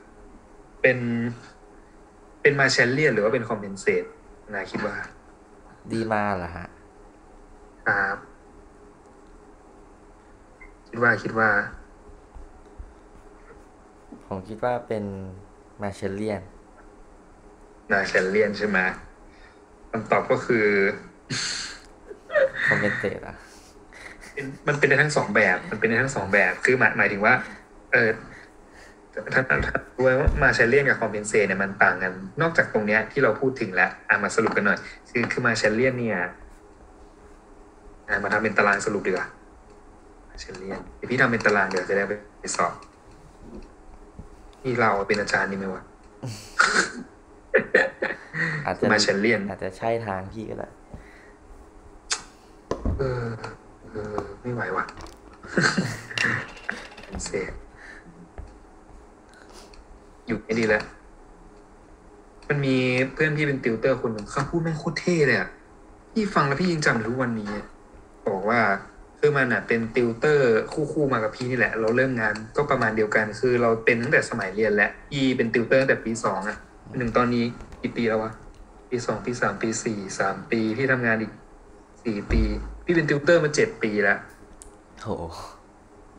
เป็นมาแชลเลียนหรือว่าเป็นคอมเพนเซตคิดว่าดีมาเหรอฮะครับคิดว่าผมคิดว่าเป็นมาเชลเลียนมาแชลเลียนใช่ไหมคำตอบก็คือคอมเมนเตตอ่ะมันเป็นได้ทั้ง2 แบบมันเป็นได้ทั้ง2 แบบคือหมายถึงว่าถ้ารู้ว่ามาแชลเลียนกับคอมเพนเซตเนี่ยมันต่างกันนอกจากตรงเนี้ยที่เราพูดถึงแล้วมาสรุปกันหน่อยคือมาแชลเลียนเนี่ยมาทำเป็นตารางสรุปดีกว่ามาแชลเลียนพี่ทำเป็นตารางเดี๋ยวจะได้ไปสอบนี่เราเป็นอาจารย์นี่ไหมวะอาจจะมาแชลเลียนอาจจะใช่ทางพี่ก็ได้ไม่ไหวว่ะเซอยู่ไม่ดีแล้วมันมีเพื่อนพี่เป็นติวเตอร์คนหนึ่งเขาพูดแม่งโคตรเท่เลยอ่ะพี่ฟังแล้วพี่ยังจำทุกวันนี้บอกว่าคือมันเป็นติวเตอร์คู่มากับพี่นี่แหละเราเริ่มงานก็ประมาณเดียวกันคือเราเป็นตั้งแต่สมัยเรียนแล้วพี่เป็นติวเตอร์ตั้งแต่ปี2อ่ะ1ตอนนี้กี่ปีแล้ววะปี2ปี3ปี4 3 ปีพี่ทำงานอีก4 ปีพี่เป็นติวเตอร์มา7 ปีแล้วโห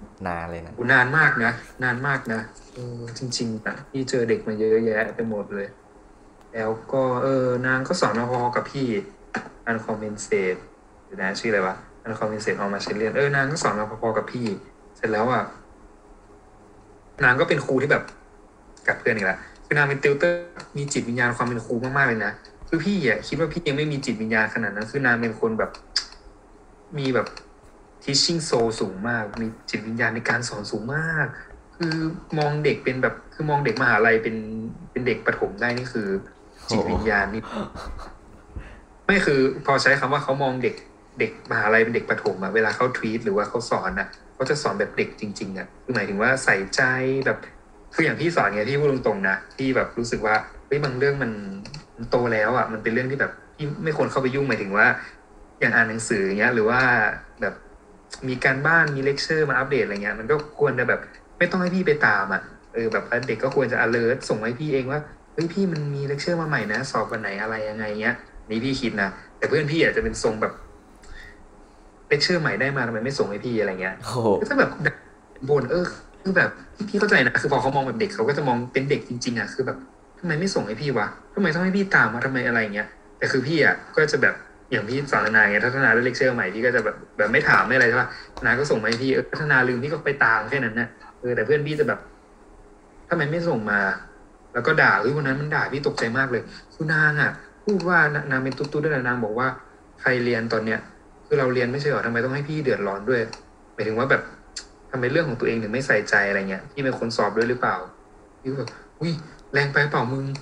นานเลยนะนานมากนะนานมากนะจริงๆอะพี่เจอเด็กมาเยอะแยะไปหมดเลย แล้วก็นางก็สอนมาพอกับพี่ uncompensate หรือนะชื่ออะไรวะ uncompensate on Marshall นางก็สอนมาพอๆกับพี่ เสร็จแล้วอ่ะนางก็เป็นครูที่แบบกับเพื่อนอีกแล้วคือนางเป็นติวเตอร์มีจิตวิญญาณความเป็นครูมากๆเลยนะคือพี่อ่ะคิดว่าพี่ยังไม่มีจิตวิญญาณขนาดนั้นคือนางเป็นคนแบบมีแบบ teaching soul สูงมากมีจิตวิญญาณในการสอนสูงมาก คือมองเด็กเป็นแบบคือมองเด็กมหาลัยเป็นเด็กประถมได้นี่คือจิตวิญญาณนี่ไม่คือพอใช้คำว่าเขามองเด็กมหาลัยเป็นเด็กประถมอะเวลาเขาทวีตหรือว่าเขาสอนอะเขาจะสอนแบบเด็กจริงๆอะคือหมายถึงว่าใส่ใจแบบคืออย่างพี่สอนไงพี่พูดตรงๆนะพี่แบบรู้สึกว่าเฮ้ยบางเรื่องมันโตแล้วอะมันเป็นเรื่องที่แบบพี่ไม่ควรเข้าไปยุ่งหมายถึงว่า อย่างอ่านหนังสืออย่างเงี้ยหรือว่าแบบมีการบ้านมีเลคเชอร์มาอัปเดตอะไรเงี้ยมันก็ควรจะแบบไม่ต้องให้พี่ไปตามอ่ะแบบเด็กก็ควรจะ alert ส่งให้พี่เองว่าเฮ้ยพี่มันมีเลคเชอร์มาใหม่นะสอบวันไหนอะไรยังไงเงี้ยนี่พี่คิดนะแต่เพื่อนพี่อาจจะเป็นทรงแบบเลคเชอร์ใหม่ได้มาทำไมไม่ส่งให้พี่อะไรเงี้ยโอ้โหก็จะแบบบ่นคือแบบพี่เข้าใจนะคือพอเขามองแบบเด็กเขาก็จะมองเป็นเด็กจริงๆอ่ะคือแบบทำไมไม่ส่งให้พี่วะทำไมต้องให้พี่ตามมาทำไมอะไรเงี้ยแต่คือพี่อ่ะก็จะแบบอย่างพี่สอนนาไงถ้านาได้เลคเชอร์ใหม่พี่ก็จะแบบไม่ถามไม่อะไรใช่ป่ะนาก็ส่งมาให้พี่ถ้านาลืมพี่ก็ไปตามแค่นั้นนะแต่เพื่อนพี่จะแบบทำไมไม่ส่งมา แล้วก็ด่าวันนั้นมันด่าพี่ตกใจมากเลยคือนางอ่ะพูดว่านางเป็นตุ๊ดๆด้วยนะนางบอกว่าใครเรียนตอนเนี้ยคือเราเรียนไม่ใช่หรอทำไมต้องให้พี่เดือดร้อนด้วยหมายถึงว่าแบบทำไมเรื่องของตัวเองถึงไม่ใส่ใจอะไรเงี้ยพี่เป็นคนสอบด้วยหรือเปล่าพี่ก็แบบอุ้ยแรงไปเปล่ามึง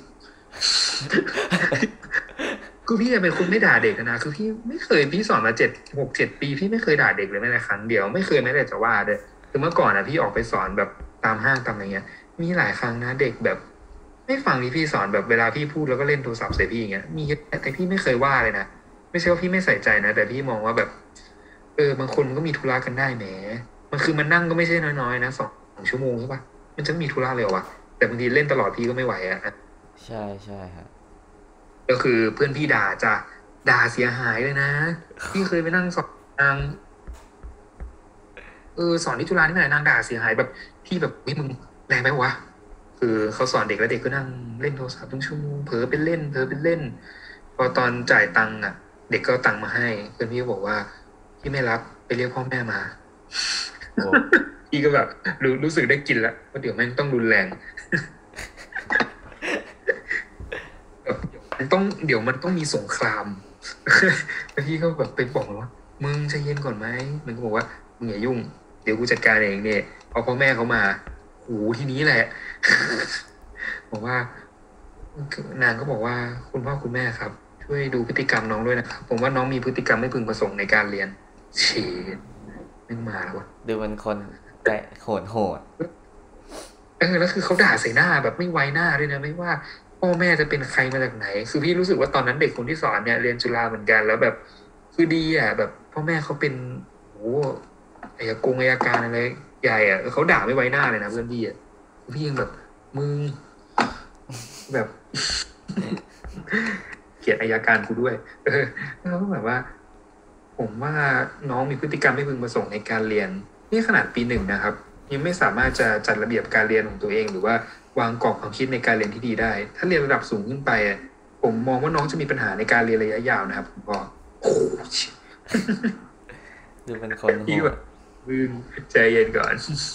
คือพี่เป็นคนไม่ด่าเด็กนะคือพี่ไม่เคยพี่สอนมา6-7 ปีพี่ไม่เคยด่าเด็กเลยแม้แต่ครั้งเดียวไม่เคยแม้แต่จะว่าด้วยคือเมื่อก่อนพี่ออกไปสอนแบบตามห้างตามอะไรเงี้ยมีหลายครั้งนะเด็กแบบไม่ฟังที่พี่สอนแบบเวลาพี่พูดแล้วก็เล่นโทรศัพท์ใส่พี่อย่างเงี้ยมีเยอะแต่พี่ไม่เคยว่าเลยนะไม่ใช่ว่าพี่ไม่ใส่ใจนะแต่พี่มองว่าแบบบางคนมันก็มีธุระกันได้แหมมันคือมันนั่งก็ไม่ใช่น้อยๆนะ2 ชั่วโมงใช่ปะมันจะมีธุระเลยเหรอวะแต่บางทีเล่นตลอดพี่ก็ไม่ไหวอะใช่ใช่ฮะก็คือเพื่อนพี่ด่าจะด่าเสียหายเลยนะพี่เคยไปนั่งสอนนางสอนที่จุฬานี่แหละนางด่าเสียหายแบบพี่แบบวิมึงแรงไปวะคือเขาสอนเด็กแล้วเด็กก็นั่งเล่นโทรศัพท์1 ชั่วโมงเผลอเป็นเล่นพอตอนจ่ายตังค์อ่ะเด็กก็เอาตังค์มาให้เพื่อนพี่ก็บอกว่าพี่ไม่รับไปเรียกพ่อแม่มาโอ้พี่ก็แบบรู้สึกได้กินแล้วว่าเดี๋ยวแม่งต้องรุนแรงแบบเดี๋ยวมันต้องมีสงครามแล้วพี่ก็แบบไปบอกว่ามึงใจเย็นก่อนไหมมันก็บอกว่ามึงอย่ายุ่งเดี๋ยวกูจัดการเองเนี่ยพอพ่อแม่เขามาโหทีนี้แหละบอกว่านางก็บอกว่าคุณพ่อคุณแม่ครับช่วยดูพฤติกรรมน้องด้วยนะครับผมว่าน้องมีพฤติกรรมไม่พึงประสงค์ในการเรียนเฉียไม่มาแล้ววะดูเป็นคนใจโหดแล้วคือเขาด่าใส่หน้าแบบไม่ไว้หน้าด้วยนะไม่ว่าพ่อแม่จะเป็นใครมาจากไหนคือพี่รู้สึกว่าตอนนั้นเด็กคนที่สอนเนี่ยเรียนจุฬาเหมือนกันแล้วแบบคือดีอ่ะแบบพ่อแม่เขาเป็นโอ้อัยการอะไรใหญ่อ่ะเขาด่าไม่ไว้หน้าเลยนะเพื่อนพี่อ่ะพี่ยังแบบมึงแบบเกลียดอัยการกูด้วยแล้วก็แบบว่าผมว่าน้องมีพฤติกรรมไม่พึงประสงค์ในการเรียนนี่ขนาดปี 1นะครับ ยังไม่สามารถจะจัดระเบียบการเรียนของตัวเองหรือว่าวางกรอบความคิดในการเรียนที่ดีได้ ถ้าเรียนระดับสูงขึ้นไปผมมองว่าน้องจะมีปัญหาในการเรียนระยะยาวนะครับผมก็โอ้ดูเป็นคนโหพี่แบดบมึงใจเย็นก่อน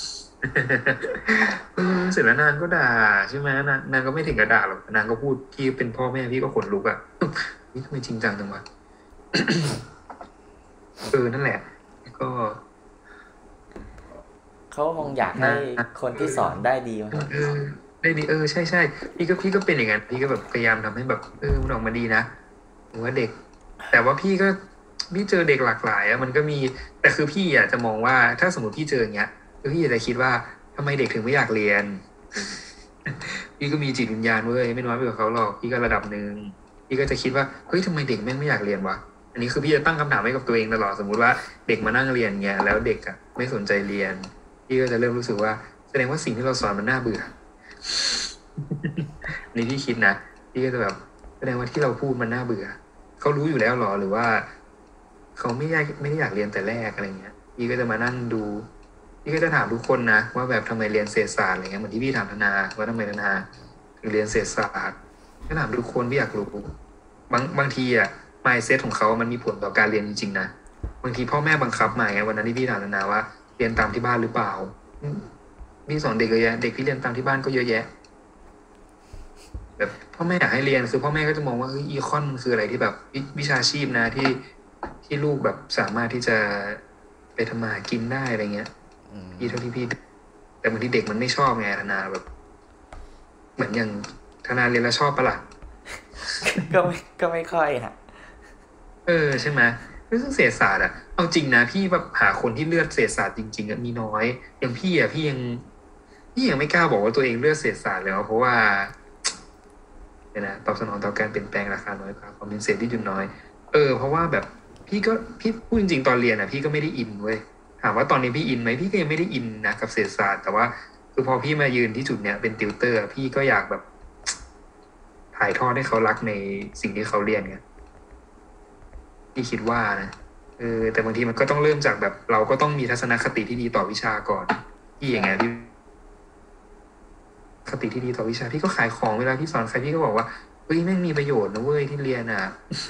เสร็จแล้วนางก็ด่าใช่ไหมนางก็ไม่ถึงกับด่าหรอกนางก็พูดพี่เป็นพ่อแม่พี่ก็ขนลุกอ่ะนี่ทำไมจริงจังจังวะนั่นแหละก็เขาคงอยากให้คนที่สอนได้ดีมั้งครับได้ดีใช่พี่ก็เป็นอย่างนั้นพี่ก็แบบพยายามทำให้แบบมันออกมาดีนะผมว่าเด็ก แต่ว่าพี่เจอเด็กหลากหลายอะมันก็มีแต่คือพี่อะจะมองว่าถ้าสมมติพี่เจออย่างเงี้ยคือพี่จะคิดว่าทำไมเด็กถึงไม่อยากเรียนพี่ก็มีจิตวิญญาณเว้ยไม่น้อยไปกว่าเขาหรอกพี่ก็ระดับหนึ่งพี่ก็จะคิดว่าเฮ้ยทำไมเด็กแม่งไม่อยากเรียนวะอันนี้คือพี่จะตั้งคำถามให้กับตัวเองตลอดสมมุติว่าเด็กมานั่งเรียนเงี้ยแล้วเด็กอะไม่สนใจเรียนพี่ก็จะเริ่มรู้สึกว่าแสดงว่าสิ่งที่เราสอนมันน่าเบื่ออันนี้พี่คิดนะพี่ก็จะแบบแสดงว่าที่เราพูดมันน่าเบื่อเขารู้อยู่แล้วหรอหรือว่า เขาไม่ได้อยากเรียนแต่แรกอะไรเงี้ยพี่ก็จะมานั่งดูพี่ก็จะถามทุกคนนะว่าแบบทำไมเรียนเศรษฐศาสตร์อะไรเงี้ยเหมือนที่พี่ถามธนาว่าทำไมธนาถึงเรียนเศรษฐศาสตร์ก็ถามทุกคนพี่อยากรู้บางทีอ่ะ mindset ของเขามันมีผลต่อการเรียนจริงๆนะบางทีพ่อแม่บังคับมาไงวันนั้นที่พี่ถามธนาว่าเรียนตามที่บ้านหรือเปล่าพี่สอนเด็กเยอะแยะเด็กที่เรียนตามที่บ้านก็เยอะแยะแบบพ่อแม่อยากให้เรียนคือพ่อแม่ก็จะมองว่าอีคอนมันคืออะไรที่แบบวิชาชีพนะที่ลูกแบบสามารถที่จะไปทำมาหากินได้อะไรเงี้ยพี่เท่าที่พี่แต่บางทีเด็กมันไม่ชอบไงธนาแบบเหมือนอย่างธนาเรียนแล้วชอบปะล่ะก็ไม่ค่อยฮะใช่ไหมเรื่องเศรษฐศาสตร์อะเอาจริงนะพี่แบบหาคนที่เลือดเศรษฐศาสตร์จริงๆอะมีน้อยอย่างพี่อะพี่ยังไม่กล้าบอกว่าตัวเองเลือดเศรษฐศาสตร์เลยเพราะว่าเนี่ยนะตอบสนองต่อการเปลี่ยนแปลงราคาน้อยกว่าความเป็นเศรษฐที่จุดน้อยเพราะว่าแบบพี่พูดจริงๆตอนเรียนอะพี่ก็ไม่ได้อินเว้ยถามว่าตอนนี้พี่อินไหมพี่ก็ยังไม่ได้อินนะกับเศรษฐศาสตร์แต่ว่าคือพอพี่มายืนที่จุดเนี้ยเป็นติวเตอร์พี่ก็อยากแบบถ่ายทอดให้เขารักในสิ่งที่เขาเรียนไง พี่คิดว่านะแต่บางทีมันก็ต้องเริ่มจากแบบเราก็ต้องมีทัศนคติที่ดีต่อวิชาก่อนพี่อย่างไงพี่คติที่ดีต่อวิชาพี่ก็ขายของเวลาพี่สอนใครพี่ก็บอกว่าเฮ้ยแม่งมีประโยชน์นะเว้ยที่เรียนอ่ะ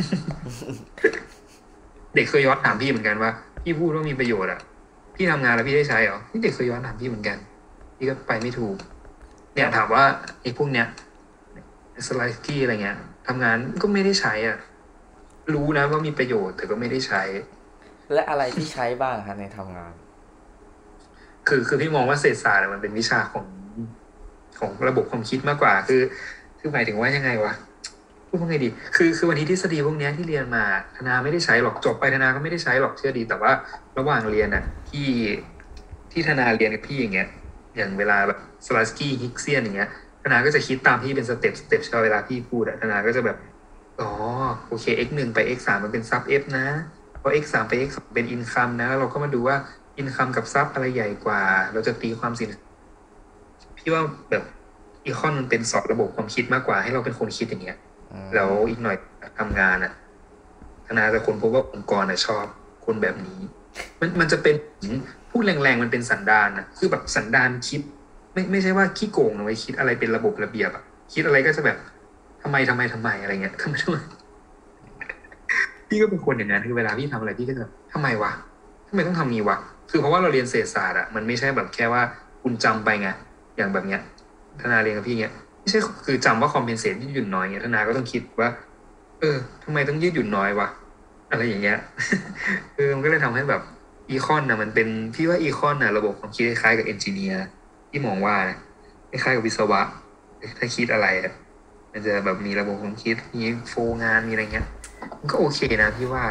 เด็กเคยย้อนถามพี่เหมือนกันว่าพี่พูดว่ามีประโยชน์อ่ะพี่ทำงานแล้วพี่ได้ใช้เหรอนี่เด็กเคยย้อนถามพี่เหมือนกันพี่ก็ไปไม่ถูกเนี่ยถามว่าไอ้พวกเนี้ยสไลด์ที่อะไรเงี้ยทำงานก็ไม่ได้ใช้อ่ะรู้นะว่ามีประโยชน์แต่ก็ไม่ได้ใช้และอะไรที่ใช้บ้างฮะในทำงานคือพี่มองว่าเศรษฐศาสตร์มันเป็นวิชาของระบบความคิดมากกว่าคือหมายถึงว่ายังไงวะพูดว่าไงดีคือวันนี้ทฤษฎีพวกเนี้ยที่เรียนมาธนาไม่ได้ใช้หรอกจบไปธนาก็ไม่ได้ใช้หรอกเชื่อดีแต่ว่าระหว่างเรียนอ่ะที่ธนาเรียนกับพี่อย่างเงี้ยอย่างเวลาแบบสลาสกี้ฮิกเซียนอย่างเงี้ยธนาก็จะคิดตามพี่เป็นสเต็ปใช่ไหมเวลาพี่พูดอะธนาก็จะแบบอ๋อโอเค x1 ไป x3 มันเป็นซับ f นะพอ x3 ไป x2 เป็นอินคัมนะแล้วเราก็มาดูว่าอินคัมกับซับอะไรใหญ่กว่าเราจะตีความสินพี่ว่าแบบอีคอนมันเป็นสอนระบบความคิดมากกว่าให้เราเป็นคนคิดอย่างเงี้ยแล้วอีกหน่อยทำงานอ่ะธนาจะคนพบว่าองค์กรชอบคนแบบนี้มันจะเป็นพูดแรงๆมันเป็นสันดานนะคือแบบสันดานคิดไม่ใช่ว่าขี้โกงนะไว้คิดอะไรเป็นระบบระเบียบอะคิดอะไรก็จะแบบทำไมอะไรเงี้ยทำไมพี่ก็เป็นคนอย่างนั้นคือเวลาพี่ทำอะไรพี่ก็จะแบบทำไมวะทำไมต้องทำนี้วะคือเพราะว่าเราเรียนเศรษฐศาสตร์อะมันไม่ใช่แบบแค่ว่าคุณจำไปไงอย่างแบบเนี้ยธนาเรียนกับพี่เนี้ยไม่ใช่คือจำว่าคอมเพนเซตยืดหยุ่นน้อยเงี้ยธนาก็ต้องคิดว่าทำไมต้องยืดหยุ่นน้อยวะอะไรอย่างเงี้ยมันก็เลยทำให้แบบอีคอนนะมันเป็นพี่ว่าอีคอนนะระบบความคิดคล้ายๆกับเอนจิเนียร์ที่มองว่านะคล้ายๆกับวิศวะถ้าคิดอะไรอะมันจะแบบมีระบบความคิดมีโฟล์งานมีอะไรเงี้ยมันก็โอเคนะพี่ว่า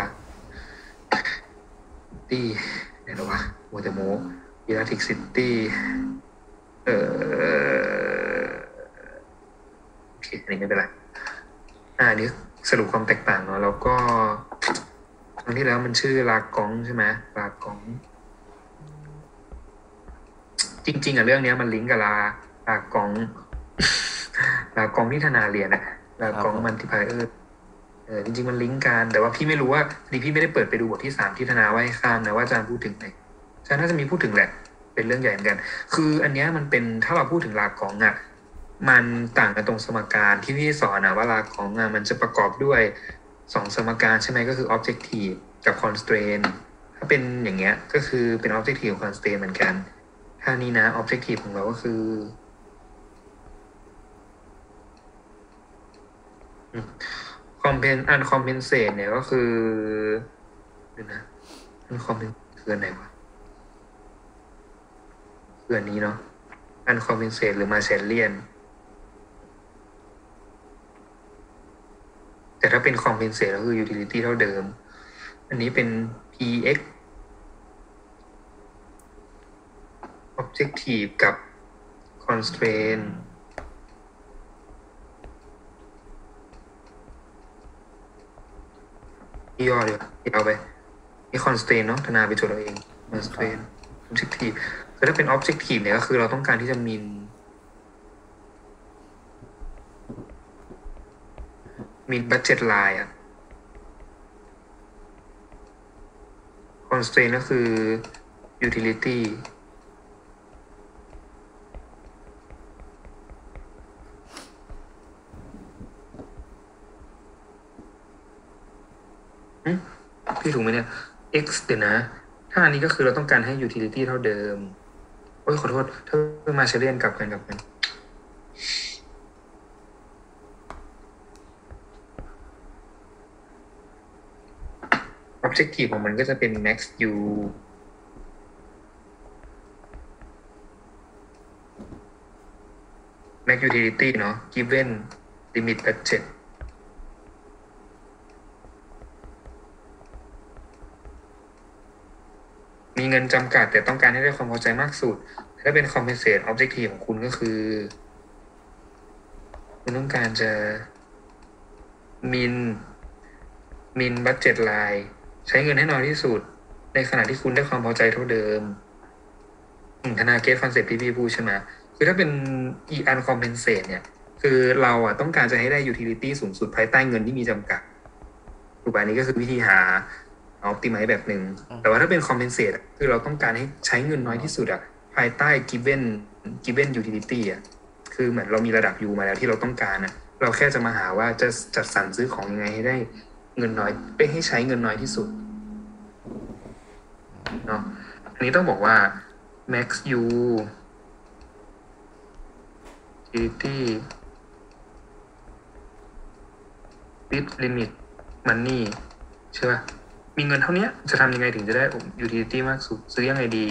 ตี้ไหนหรอวะโมเตโมวิลาทิกซิตี้เอ่โอเคอันนี้ไม่เป็นไรอันนี้สรุปความแตกต่างเนาะแล้วก็ครั้งที่แล้วมันชื่อลากองใช่ไหมลากองจริงๆเรื่องนี้มันลิงก์กับลากองลากองที่ธนาเรียนอะลากองมันติพายจริงๆมันลิงก์กันแต่ว่าพี่ไม่รู้ว่าพี่ไม่ได้เปิดไปดูบทที่3ที่ธนาว่าให้ข้ามนะว่าอาจารย์พูดถึงไหนอาจารย์น่าจะมีพูดถึงแหละเป็นเรื่องใหญ่เหมือนกันคืออันนี้มันเป็นถ้าเราพูดถึงลากองอะมันต่างกันตรงสมการที่พี่สอนนะว่าลากองอะมันจะประกอบด้วย2สมการใช่ไหมก็คือ objective กับ constraint ถ้าเป็นอย่างเงี้ยก็คือเป็น objective กับ constraint เหมือนกันท่านี้นะ objective ของเราก็คือuncompensated เนี่ยก็คือเดี๋ยวนะ uncompensated คืออันไหนวะคืออันนี้เนาะ uncompensated หรือ Marshalllian แต่ถ้าเป็น compensate ก็คือ utility เท่าเดิมอันนี้เป็น px objective กับ constraint ย่อเดียวเอาไปนี่ constraint เนาะธนาไปจดเอาเอง constraint objective คือถ้าเป็น objective เนี่ยก็คือเราต้องการที่จะมี budget line อ่ะ constraint ก็คือ utility พี่ถูกไหมเนี่ย x เดี๋ยวนะถ้าอันนี้ก็คือเราต้องการให้ utility เท่าเดิมโอ้ยขอโทษถ้ามาเชเลียนกลับกัน objective ของมันก็จะเป็น max u max utility เนาะ given limit budget มีเงินจำกัดแต่ต้องการให้ได้ความพอใจมากสุดถ้าเป็น compensate objective ของคุณก็คือคุณต้องการจะ min budget line ใช้เงินให้น้อยที่สุดในขณะที่คุณได้ความพอใจเท่าเดิมธนาเกตคอนเซ็ปต์ที่พี่พูดใช่ไหมคือถ้าเป็น uncompensate เนี่ยคือเราต้องการจะให้ได้ utility สูงสุดภายใต้เงินที่มีจำกัดถูกป่ะนี้ก็คือวิธีหา optimize แบบหนึ่งแต่ว่าถ้าเป็น compensate คือเราต้องการให้ใช้เงินน้อยที่สุดภายใต้ given utility คือเหมือนเรามีระดับ U มาแล้วที่เราต้องการเราแค่จะมาหาว่าจะจัดสรรซื้อของยังไงให้ได้เงินน้อยให้ใช้เงินน้อยที่สุดเนาะอันนี้ต้องบอกว่า max U utility with limit money ใช่ป่ะมีเงินเท่านี้จะทำยังไงถึงจะได้ utility มากสุดซื้อยังไงดี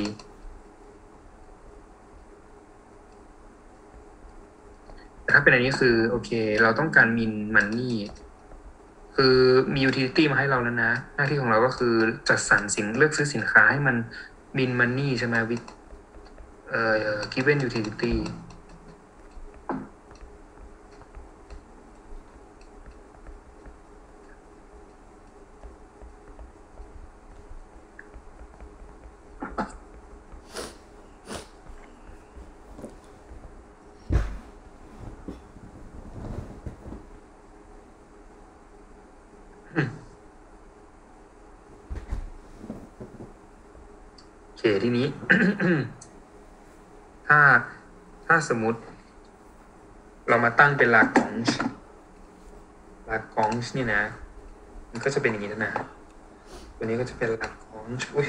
แต่ถ้าเป็นอันนี้คือโอเคเราต้องการ min money คือมี utility มาให้เราแล้วนะหน้าที่ของเราก็คือจัดสรรเลือกซื้อสินค้าให้มัน min money ใช่ไหม with given utility โอเคทีนี้ ถ้าสมมุติเรามาตั้งเป็นลากองนี่นะมันก็จะเป็นอย่างนี้นะตัวนี้ก็จะเป็นลากองอุ้ย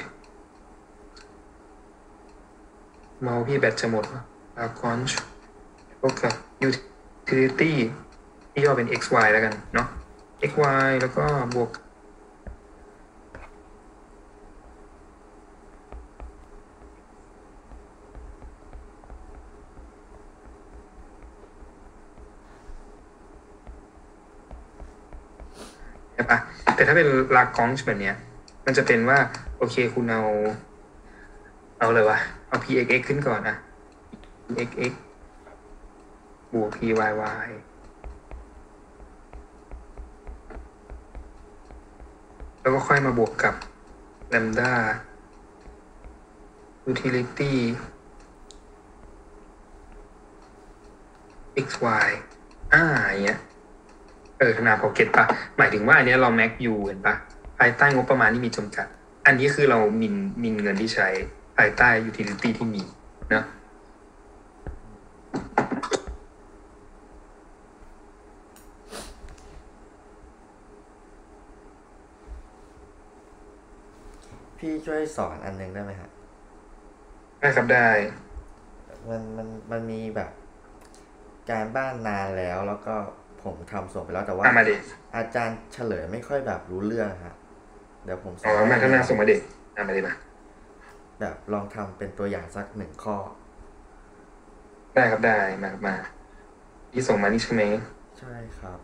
เมาส์พี่แบตจะหมดลากองเท่ากับ utility ที่ย่อเป็น xy แล้วกันเนาะ xy แล้วก็บวกใช่ปะแต่ถ้าเป็นลากองแบบเนี้ยมันจะเป็นว่าโอเคคุณเอาเลยวะเอา pxx ขึ้นก่อนpxx บวก pyy แล้วก็ค่อยมาบวกกับ lambda utility xy อย่างเงี้ยธนาพอเก็ตปะหมายถึงว่าอันนี้เรา max u เห็นปะภายใต้งบประมาณที่มีจำกัดอันนี้คือเรามินเงินที่ใช้ภายใต้ utility ที่มีนะพี่ช่วยสอนอันนึงได้ไหมฮะได้ครับได้มันมีแบบการบ้านนานแล้วก็ผมทำส่งไปแล้วแต่ว่าอาจารย์เฉลยไม่ค่อยแบบรู้เรื่องฮะเดี๋ยวผมส่งมาข้างหน้าส่งมาเด็กมาเลยมาแบบลองทำเป็นตัวอย่างสัก1 ข้อได้ครับได้มาที่ส่งมานี่ใช่ไหมใช่ครับ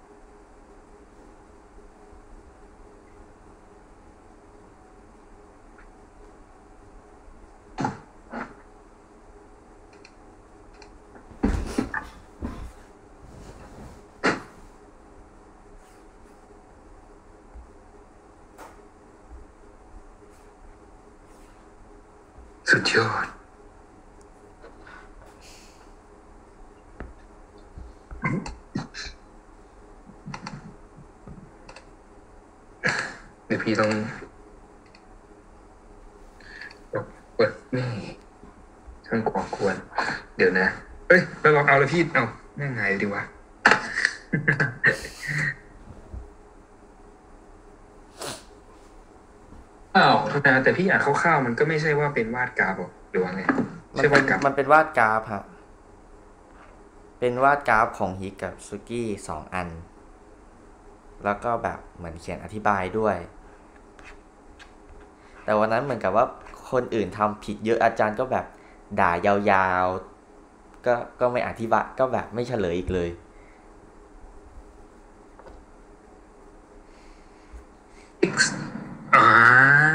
สุดยอดเดี๋ยวพี่ต้องกดนี่ช่างก่อกวนเดี๋ยวนะเราลองเอาแล้วพี่เอาแม่งไงดีวะนะแต่พี่อ่านคร่าวๆมันก็ไม่ใช่ว่าเป็นวาดกราฟหรอกหรือว่าไงมันเป็นใช่วาดกราฟมันเป็นวาดกราฟฮะเป็นวาดกราฟของฮิกกับซุกี้2 อันแล้วก็แบบเหมือนเขียนอธิบายด้วยแต่วันนั้นเหมือนกับว่าคนอื่นทำผิดเยอะอาจารย์ก็แบบด่ายาวๆก็ไม่อธิบายก็แบบไม่เฉลยอีกเลย x อ่า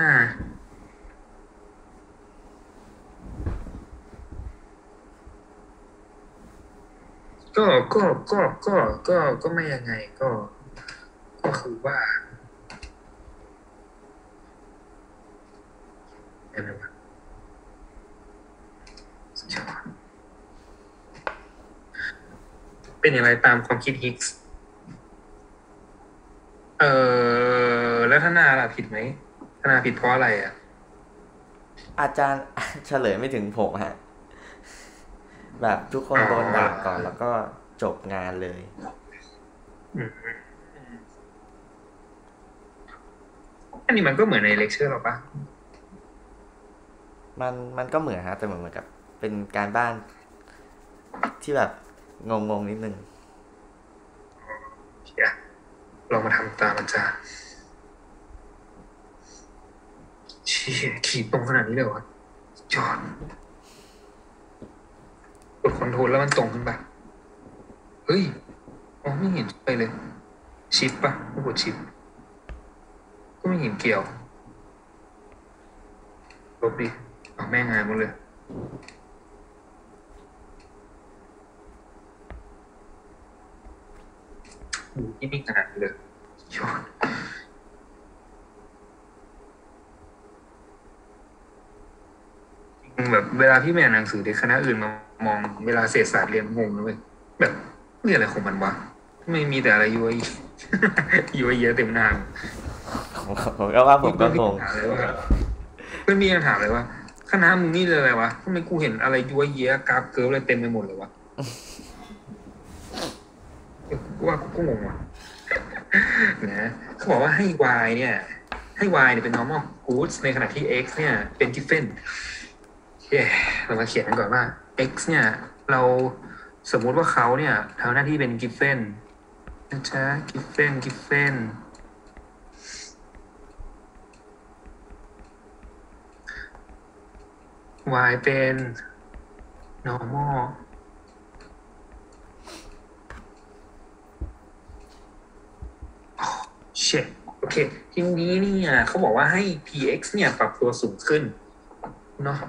ก็ก็ก็ก็ก็ไม่ยังไงก็คือว่าอะไรวะเป็นอย่างไรตามความคิดฮิกส์แล้วธนาล่ะผิดไหมธนาผิดเพราะอะไรอ่ะอาจารย์เฉลยไม่ถึงผมฮะแบบทุกคอ๋นโดนด่าก่ออนแล้วก็จบงานเลยอืมอันนี้มันก็เหมือนในเลคเชอร์เราปะมันก็เหมือนฮะแต่เหมือนกับเป็นการบ้านที่แบบงงนิดนึงเดี๋ยวลองมาทำตามอาจารย์เชี่ยขีดตรงขนาดนี้เลยวะจอดกดคอนโทรลแล้วมันตรงขึ้นปะเฮ้ยมองไม่เห็นไปเลยชิปปะไม่กดชิปก็ไม่เห็นเกี่ยวลบดิเอาแม่งงานหมดเลยดูที่นิ่งขนาดนี้เลยยอดจริงแบบเวลาพี่ไม่อ่านหนังสือเด็กคณะอื่นมามองเวลาเศรษฐศาสตร์เรียนงงนะเว้ยแบบเรียนอะไรของมันวะไม่มีแต่อะไรย้วยย้วยเยอะเต็มหน้าผมก็ว่าผพี่เพื่อนพี่มก็งงถามเลยว่าเพื่อนพี่ยังถามเลยว่าคณะมึงนี่เลยอะไรวะทำไมกูเห็นอะไรย้วยเยอะกราฟเกิร์ฟอะไรเต็มไปหมดเลยวะกูว่ากูก็งงว่ะนะเขาบอกว่าให้ y เนี่ยให้ y เนี่ยเป็น normal goods ในขณะที่ x เนี่ยเป็น given โอเคเรามาเขียนกันก่อนว่า x เนี่ยเราสมมุติว่าเขาเนี่ยทำหน้าที่เป็น given นะจ๊ะ given y เป็น normal เช่โอเคทีนี้เนี่ยเขาบอกว่าให้ px เนี่ยปรับตัวสูงขึ้นเนาะ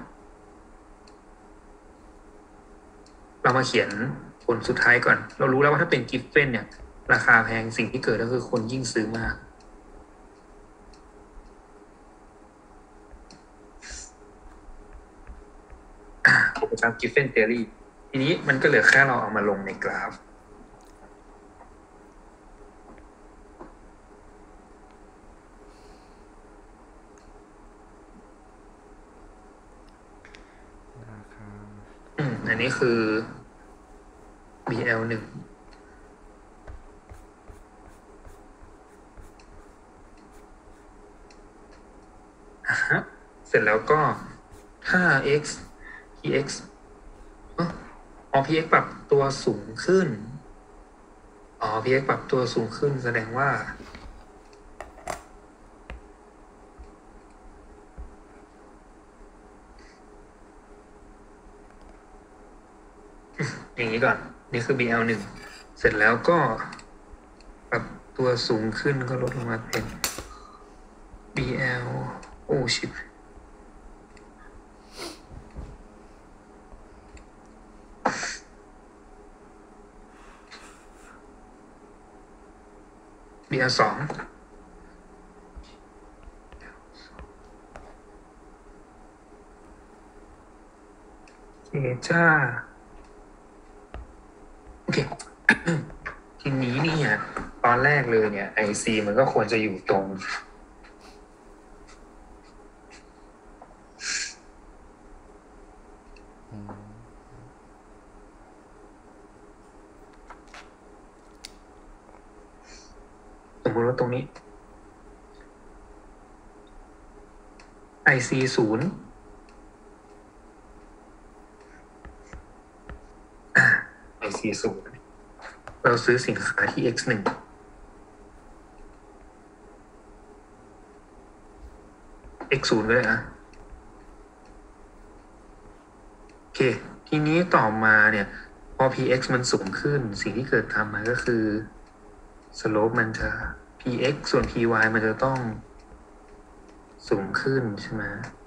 เรามาเขียนผลสุดท้ายก่อน เรารู้แล้วว่าถ้าเป็น given เนี่ยราคาแพงสิ่งที่เกิดก็คือคนยิ่งซื้อมากผมประจำ given theory ทีนี้มันก็เหลือแค่เราเอามาลงในกราฟอันนี้คือ BL1เสร็จแล้วก็ถ้า x px px ปรับตัวสูงขึ้นpx ปรับตัวสูงขึ้นแสดงว่าอย่างนี้ก่อนนี่คือ BL1เสร็จแล้วก็ปรับตัวสูงขึ้นก็ลดลงมาเป็น BL โอ้ชิบ BL2โอเคจ้าโอเคทีนี้เนี่ยตอนแรกเลยเนี่ย IC มันก็ควรจะอยู่ตรงสมมติว่าตรงนี้ IC ศูนย์IC ศูนย์เราซื้อสินค้าที่ X หนึ่ง X ศูนย์ก็ได้นะโอเค ทีนี้ต่อมาเนี่ย พอ px มันสูงขึ้น สิ่งที่เกิดตามมาก็คือ slope มันจะ px ส่วน py มันจะต้องสูงขึ้นใช่ไหม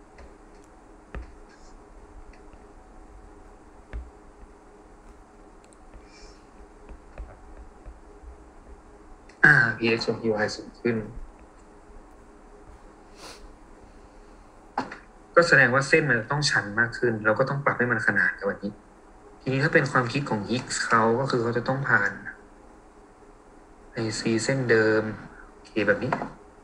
px ส่วน py สูงขึ้น ก็แสดงว่าเส้นมันต้องชันมากขึ้น เราก็ต้องปรับให้มันขนานกับวันนี้ ทีนี้ถ้าเป็นความคิดของ Higgs เขาก็คือเขาจะต้องผ่าน IC เส้นเดิมโอเคแบบนี้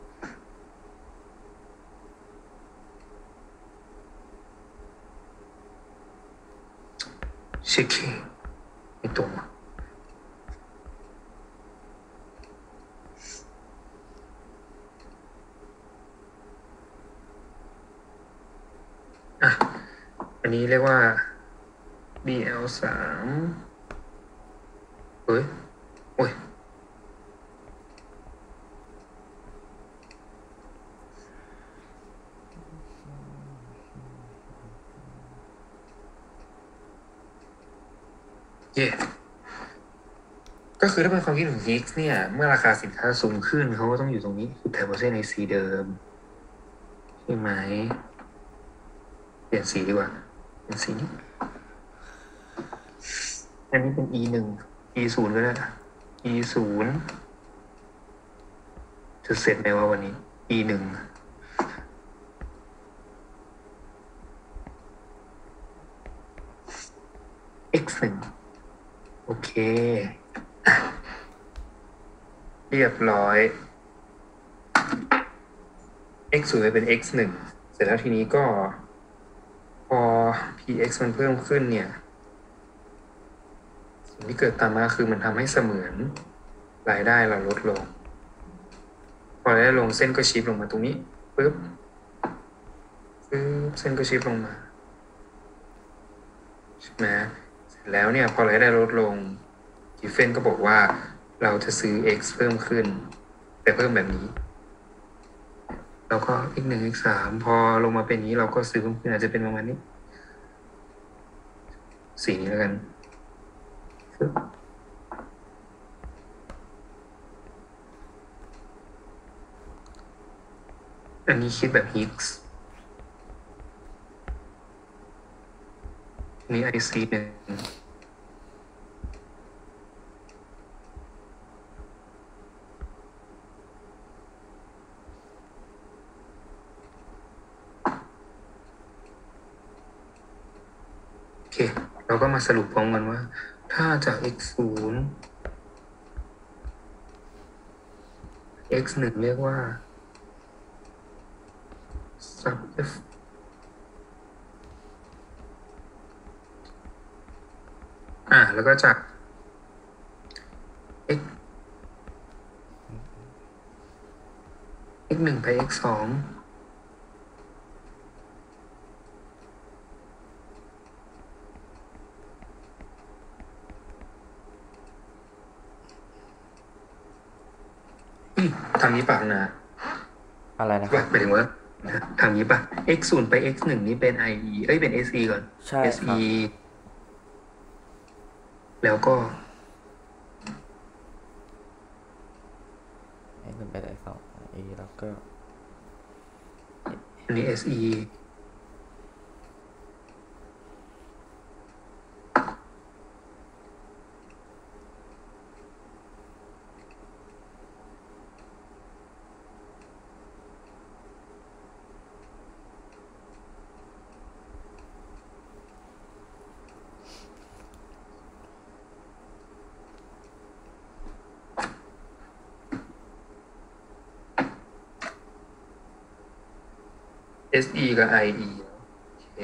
เช็คไม่ตรงอันนี้เรียกว่า BL3 เฮ้ยโอ้ยเย่ก็คือถ้าเป็นความคิดของ Higgs เนี่ย เมื่อราคาสินค้าสูงขึ้นเขาก็ต้องอยู่ตรงนี้คือแถวเส้น IC เดิมใช่ไหมเปลี่ยนสีดีกว่าเปลี่ยนสีนี้อันนี้เป็น E1 E0 ก็ได้ E0 จะเสร็จไหมว่าวันนี้ E1 X1 โอเคเรียบร้อย x0 เป็น x1 เสร็จแล้วทีนี้ก็พอ px มันเพิ่มขึ้นเนี่ยสิ่งที่เกิดตามมาคือมันทำให้เสมือนรายได้เราลดลงพอรายได้ลงเส้นก็ชิปลงมาตรงนี้ปึ๊บเส้นก็ชิปลงมาใช่ไหมเสร็จแล้วเนี่ยพอรายได้ลดลงกิฟเฟนก็บอกว่าเราจะซื้อ x เพิ่มขึ้นแต่เพิ่มแบบนี้แล้วก็ x1 x3 พอลงมาเป็นนี้เราก็ซื้อเพิ่มขึ้นอาจจะเป็นประมาณนี้สีนี้แล้วกันอันนี้คิดแบบ Higgs นี่ IC หนึ่งโอเคเราก็มาสรุปพร้อมกันว่าถ้าจาก x ศูนย์ x หนึ่งเรียกว่า sub f แล้วก็จาก x1ไป x 2ทางนี้ปะนะอะไรนะคว่ารับหมายถึงว่าทางนี้ปะ x 0ไป x 1นี่เป็น IE เป็น SE ก่อนใช่ครับ SE แล้วก็เป็นไปได้สองแล้วก็อันนี้ SE SE กับ IE โอเค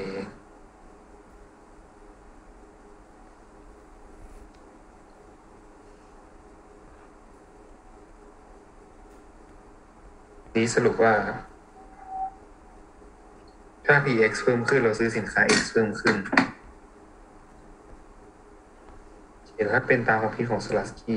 นี้สรุปว่าถ้า px เพิ่มขึ้นเราซื้อสินค้า x เพิ่มขึ้นเห็นถ้าเป็นตามความคิดของสลัสกี้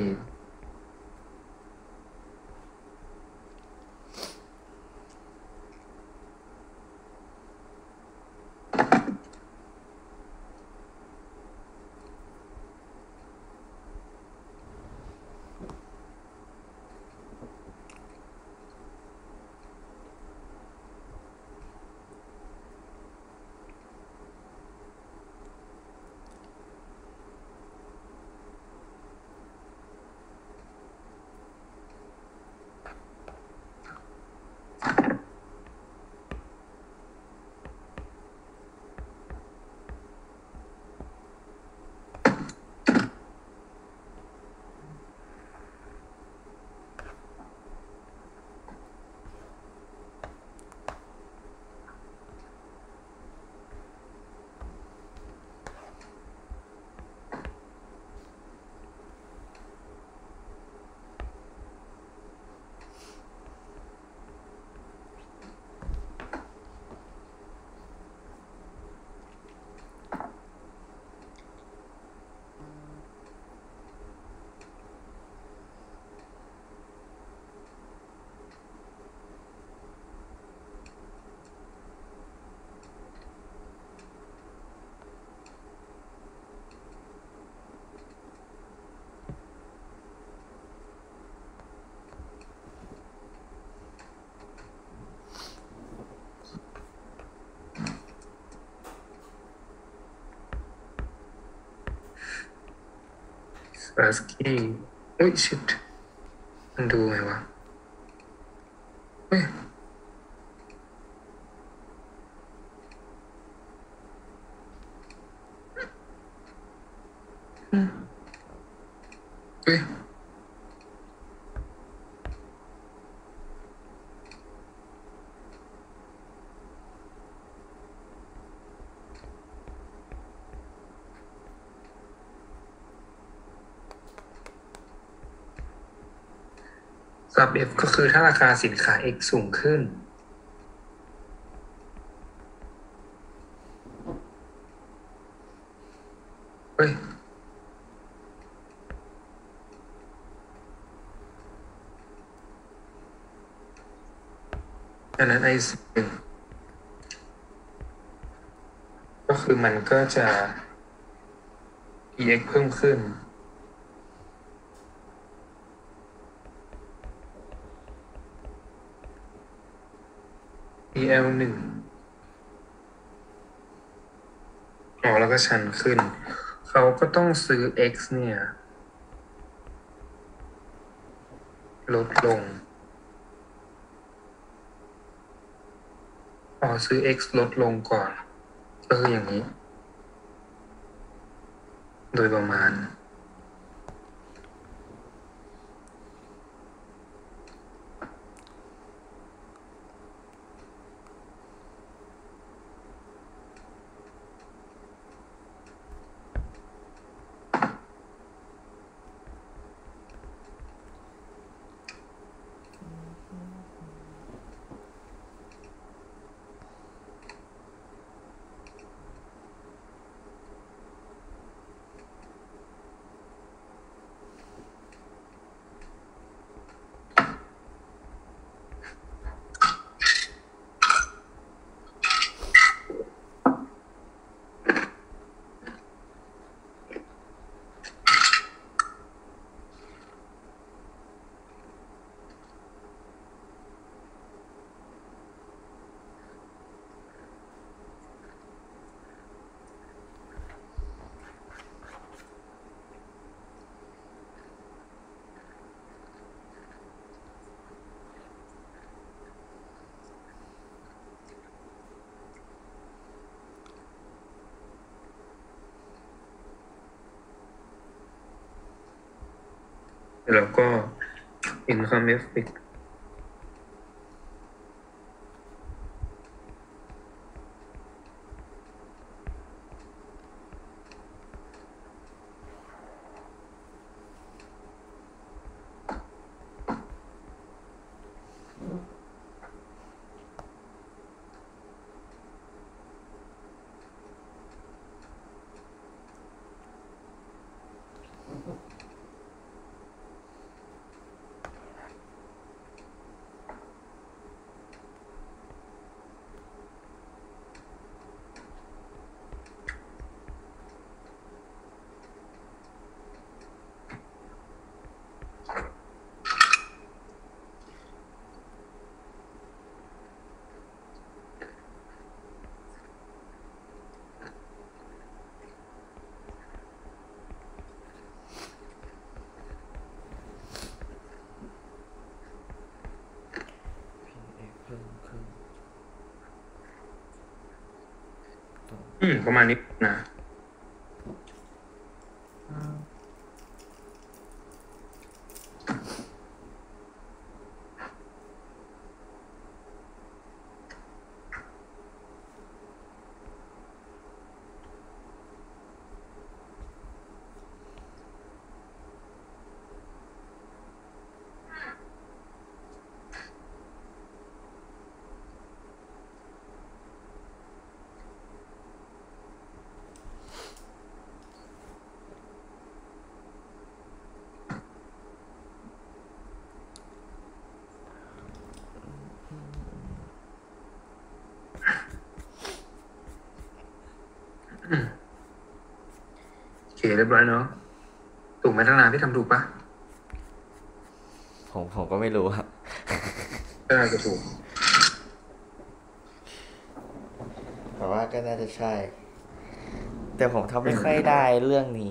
สลัสกี้เฮ้ยชิตมันดูไงวะเฮ้ยเฮ้ยซับ F ก็คือถ้าราคาสินค้า X สูงขึ้นเฮ้ยอันนั้น I 1ก็คือมันก็จะ px เพิ่มขึ้น pl 1แล้วก็ชันขึ้นเขาก็ต้องซื้อ x เนี่ยลดลงซื้อ x ลดลงก่อนก็คืออย่างนี้โดยประมาณแล้วก็ income effect เประมาณนี้นะโอเคเรียบร้อยเนาะถูกไหมตั้งนานพี่ทำถูกปะผมก็ไม่รู้ครับก็น่าจะถูกแต่ว่าก็น่าจะใช่ แต่ผมทำไม่ค่อยได้เรื่องนี้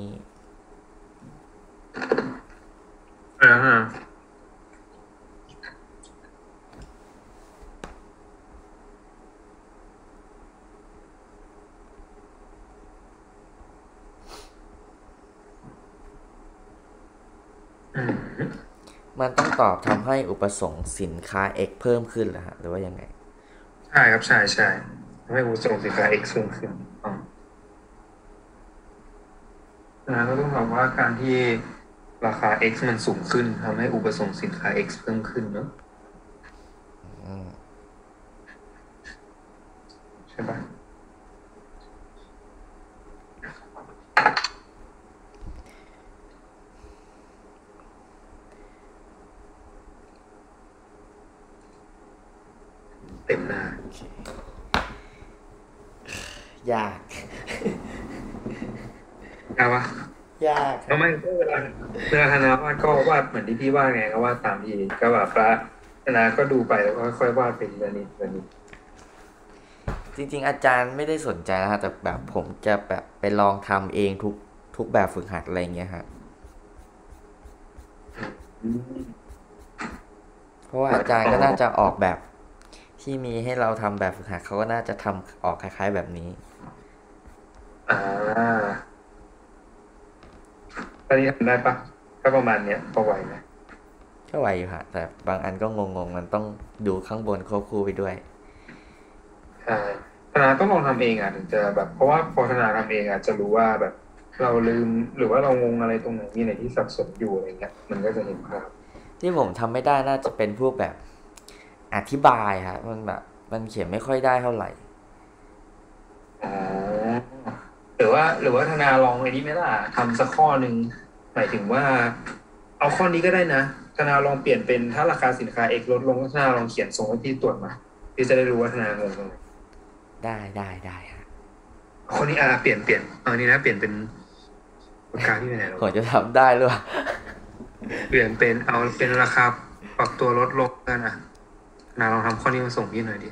ฮะมันต้องตอบทำให้อุปสงค์สินค้า X เพิ่มขึ้นเหรอฮะหรือว่ายังไงใช่ครับใช่ใช่ทำให้อุปสงค์สินค้า X เพิ่มขึ้นก็ต้องบอกว่าการที่ราคา X มันสูงขึ้นทำให้อุปสงค์สินค้า X เพิ่มขึ้นเนอะใช่ปะเต็มหน้ายากเอาวะยากคทำรับไมก็เวลาธนาวาดก็วาดเหมือนที่พี่วาดไงก็วาดตามพี่ก็แบบว่าธนาก็ดูไปแล้วก็ค่อยๆวาดไปทีละนิดทีละนิดจริงๆอาจารย์ไม่ได้สนใจนะฮะแต่แบบผมจะแบบไปลองทำเองทุกแบบฝึกหัดอะไรเงี้ยฮะเพราะว่าอาจารย์ก็น่าจะออกแบบที่มีให้เราทำแบบฝึกหัดเขาก็น่าจะทำออกคล้ายๆแบบนี้อ่าตอนนี้ทำได้ปะก็ประมาณเนี้ยพอไหวไหมก็ไหวอยู่ฮะแต่บางอันก็งงๆมันต้องดูข้างบนควบคู่ไปด้วยใช่ธนาต้องลองทำเองอ่ะถึงจะแบบเพราะว่าพอธนาทำเองอ่ะจะรู้ว่าแบบเราลืมหรือว่าเรางงอะไรตรงไหนมีไหนที่สับสนอยู่อะไรเงี้ยมันก็จะเห็นภาพที่ผมทำไม่ได้น่าจะเป็นพวกแบบอธิบายฮะมันแบบมันเขียนไม่ค่อยได้เท่าไหร่อ๋อหรือว่าธนาลองไอ้นี้ไหมล่ะทำสักข้อหนึ่งหมายถึงว่าเอาข้อนี้ก็ได้นะธนาลองเปลี่ยนเป็นถ้าราคาสินค้า X ลดลงธนาลองเขียนส่งให้พี่ตรวจมาพี่จะได้รู้ว่าธนางงตรงไหนได้ฮะข้อนี้เปลี่ยนเอานี้นะเปลี่ยนเป็นปากกาที่ไหนหรอผมจะทำได้หรือเปล่าเปลี่ยนเป็นเอาเป็นราคาปรับตัวลดลงกันอ่ะนาลองทำข้อนี้มาส่งพี่หน่อยดิ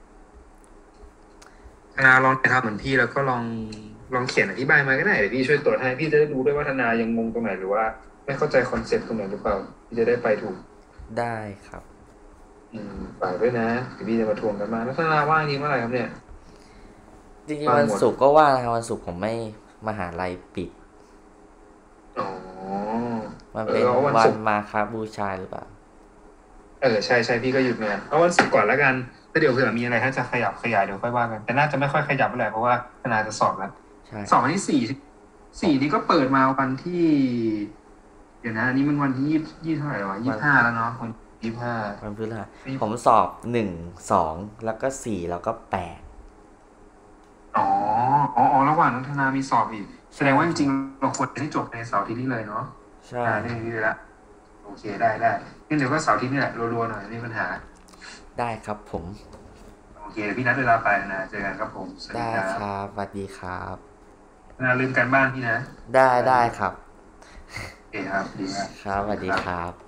นาลองทำเหมือนพี่แล้วก็ลองเขียนอธิบายมาก็ได้เดี๋ยวพี่ช่วยตรวจให้พี่จะได้รู้ด้วยว่าธนายังงงตรงไหนหรือว่าไม่เข้าใจคอนเซ็ปต์ตรงไหนหรือเปล่าพี่จะได้ไปถูกได้ครับฝากด้วยนะเดี๋ยวพี่จะมาทวงกันมาแล้วธนาว่างนี้เมื่อไหร่ครับเนี่ยจริงๆวันศุกร์ก็ว่างนะครับวันศุกร์ผมไม่มหาลัยปิดอ๋อมันเป็นวันมาฆบูชาหรือเปล่าใช่พี่ก็หยุดงานเอาวันศุกร์ก่อนแล้วกันแล้วเดี๋ยวเผื่อมีอะไรถ้าจะขยับขยายเดี๋ยวค่อยว่ากันแต่น่าจะไม่ค่อยขยับเท่าไหร่เพราะว่าธนาจะสอบแล้วใช่สอบวันที่สี่นี่ก็เปิดมาวันที่เดี๋ยวนะอันนี้มันวันที่ยี่เท่าไหร่วะ25แล้วเนาะวัน25 วันพฤหัสผมสอบ1 2แล้วก็4แล้วก็8 อ๋อระหว่างนั้นธนามีสอบอีกแสดงว่าจริงๆเราควรให้จบในเสาร์อาทิตย์นี้เลยเนาะใช่ได้นี่ละโอเคได้งั้นเดี๋ยวก็เสาร์อาทิตย์นี่แหละรัวๆหน่อยไม่มีปัญหาได้ครับผมโอเคพี่นัดเวลาไปนะเจอกันครับผมได้ครับสวัสดีครับลืมกันบ้านพี่นะได้ครับโอเคครับดีมากครับสวัสดีครับ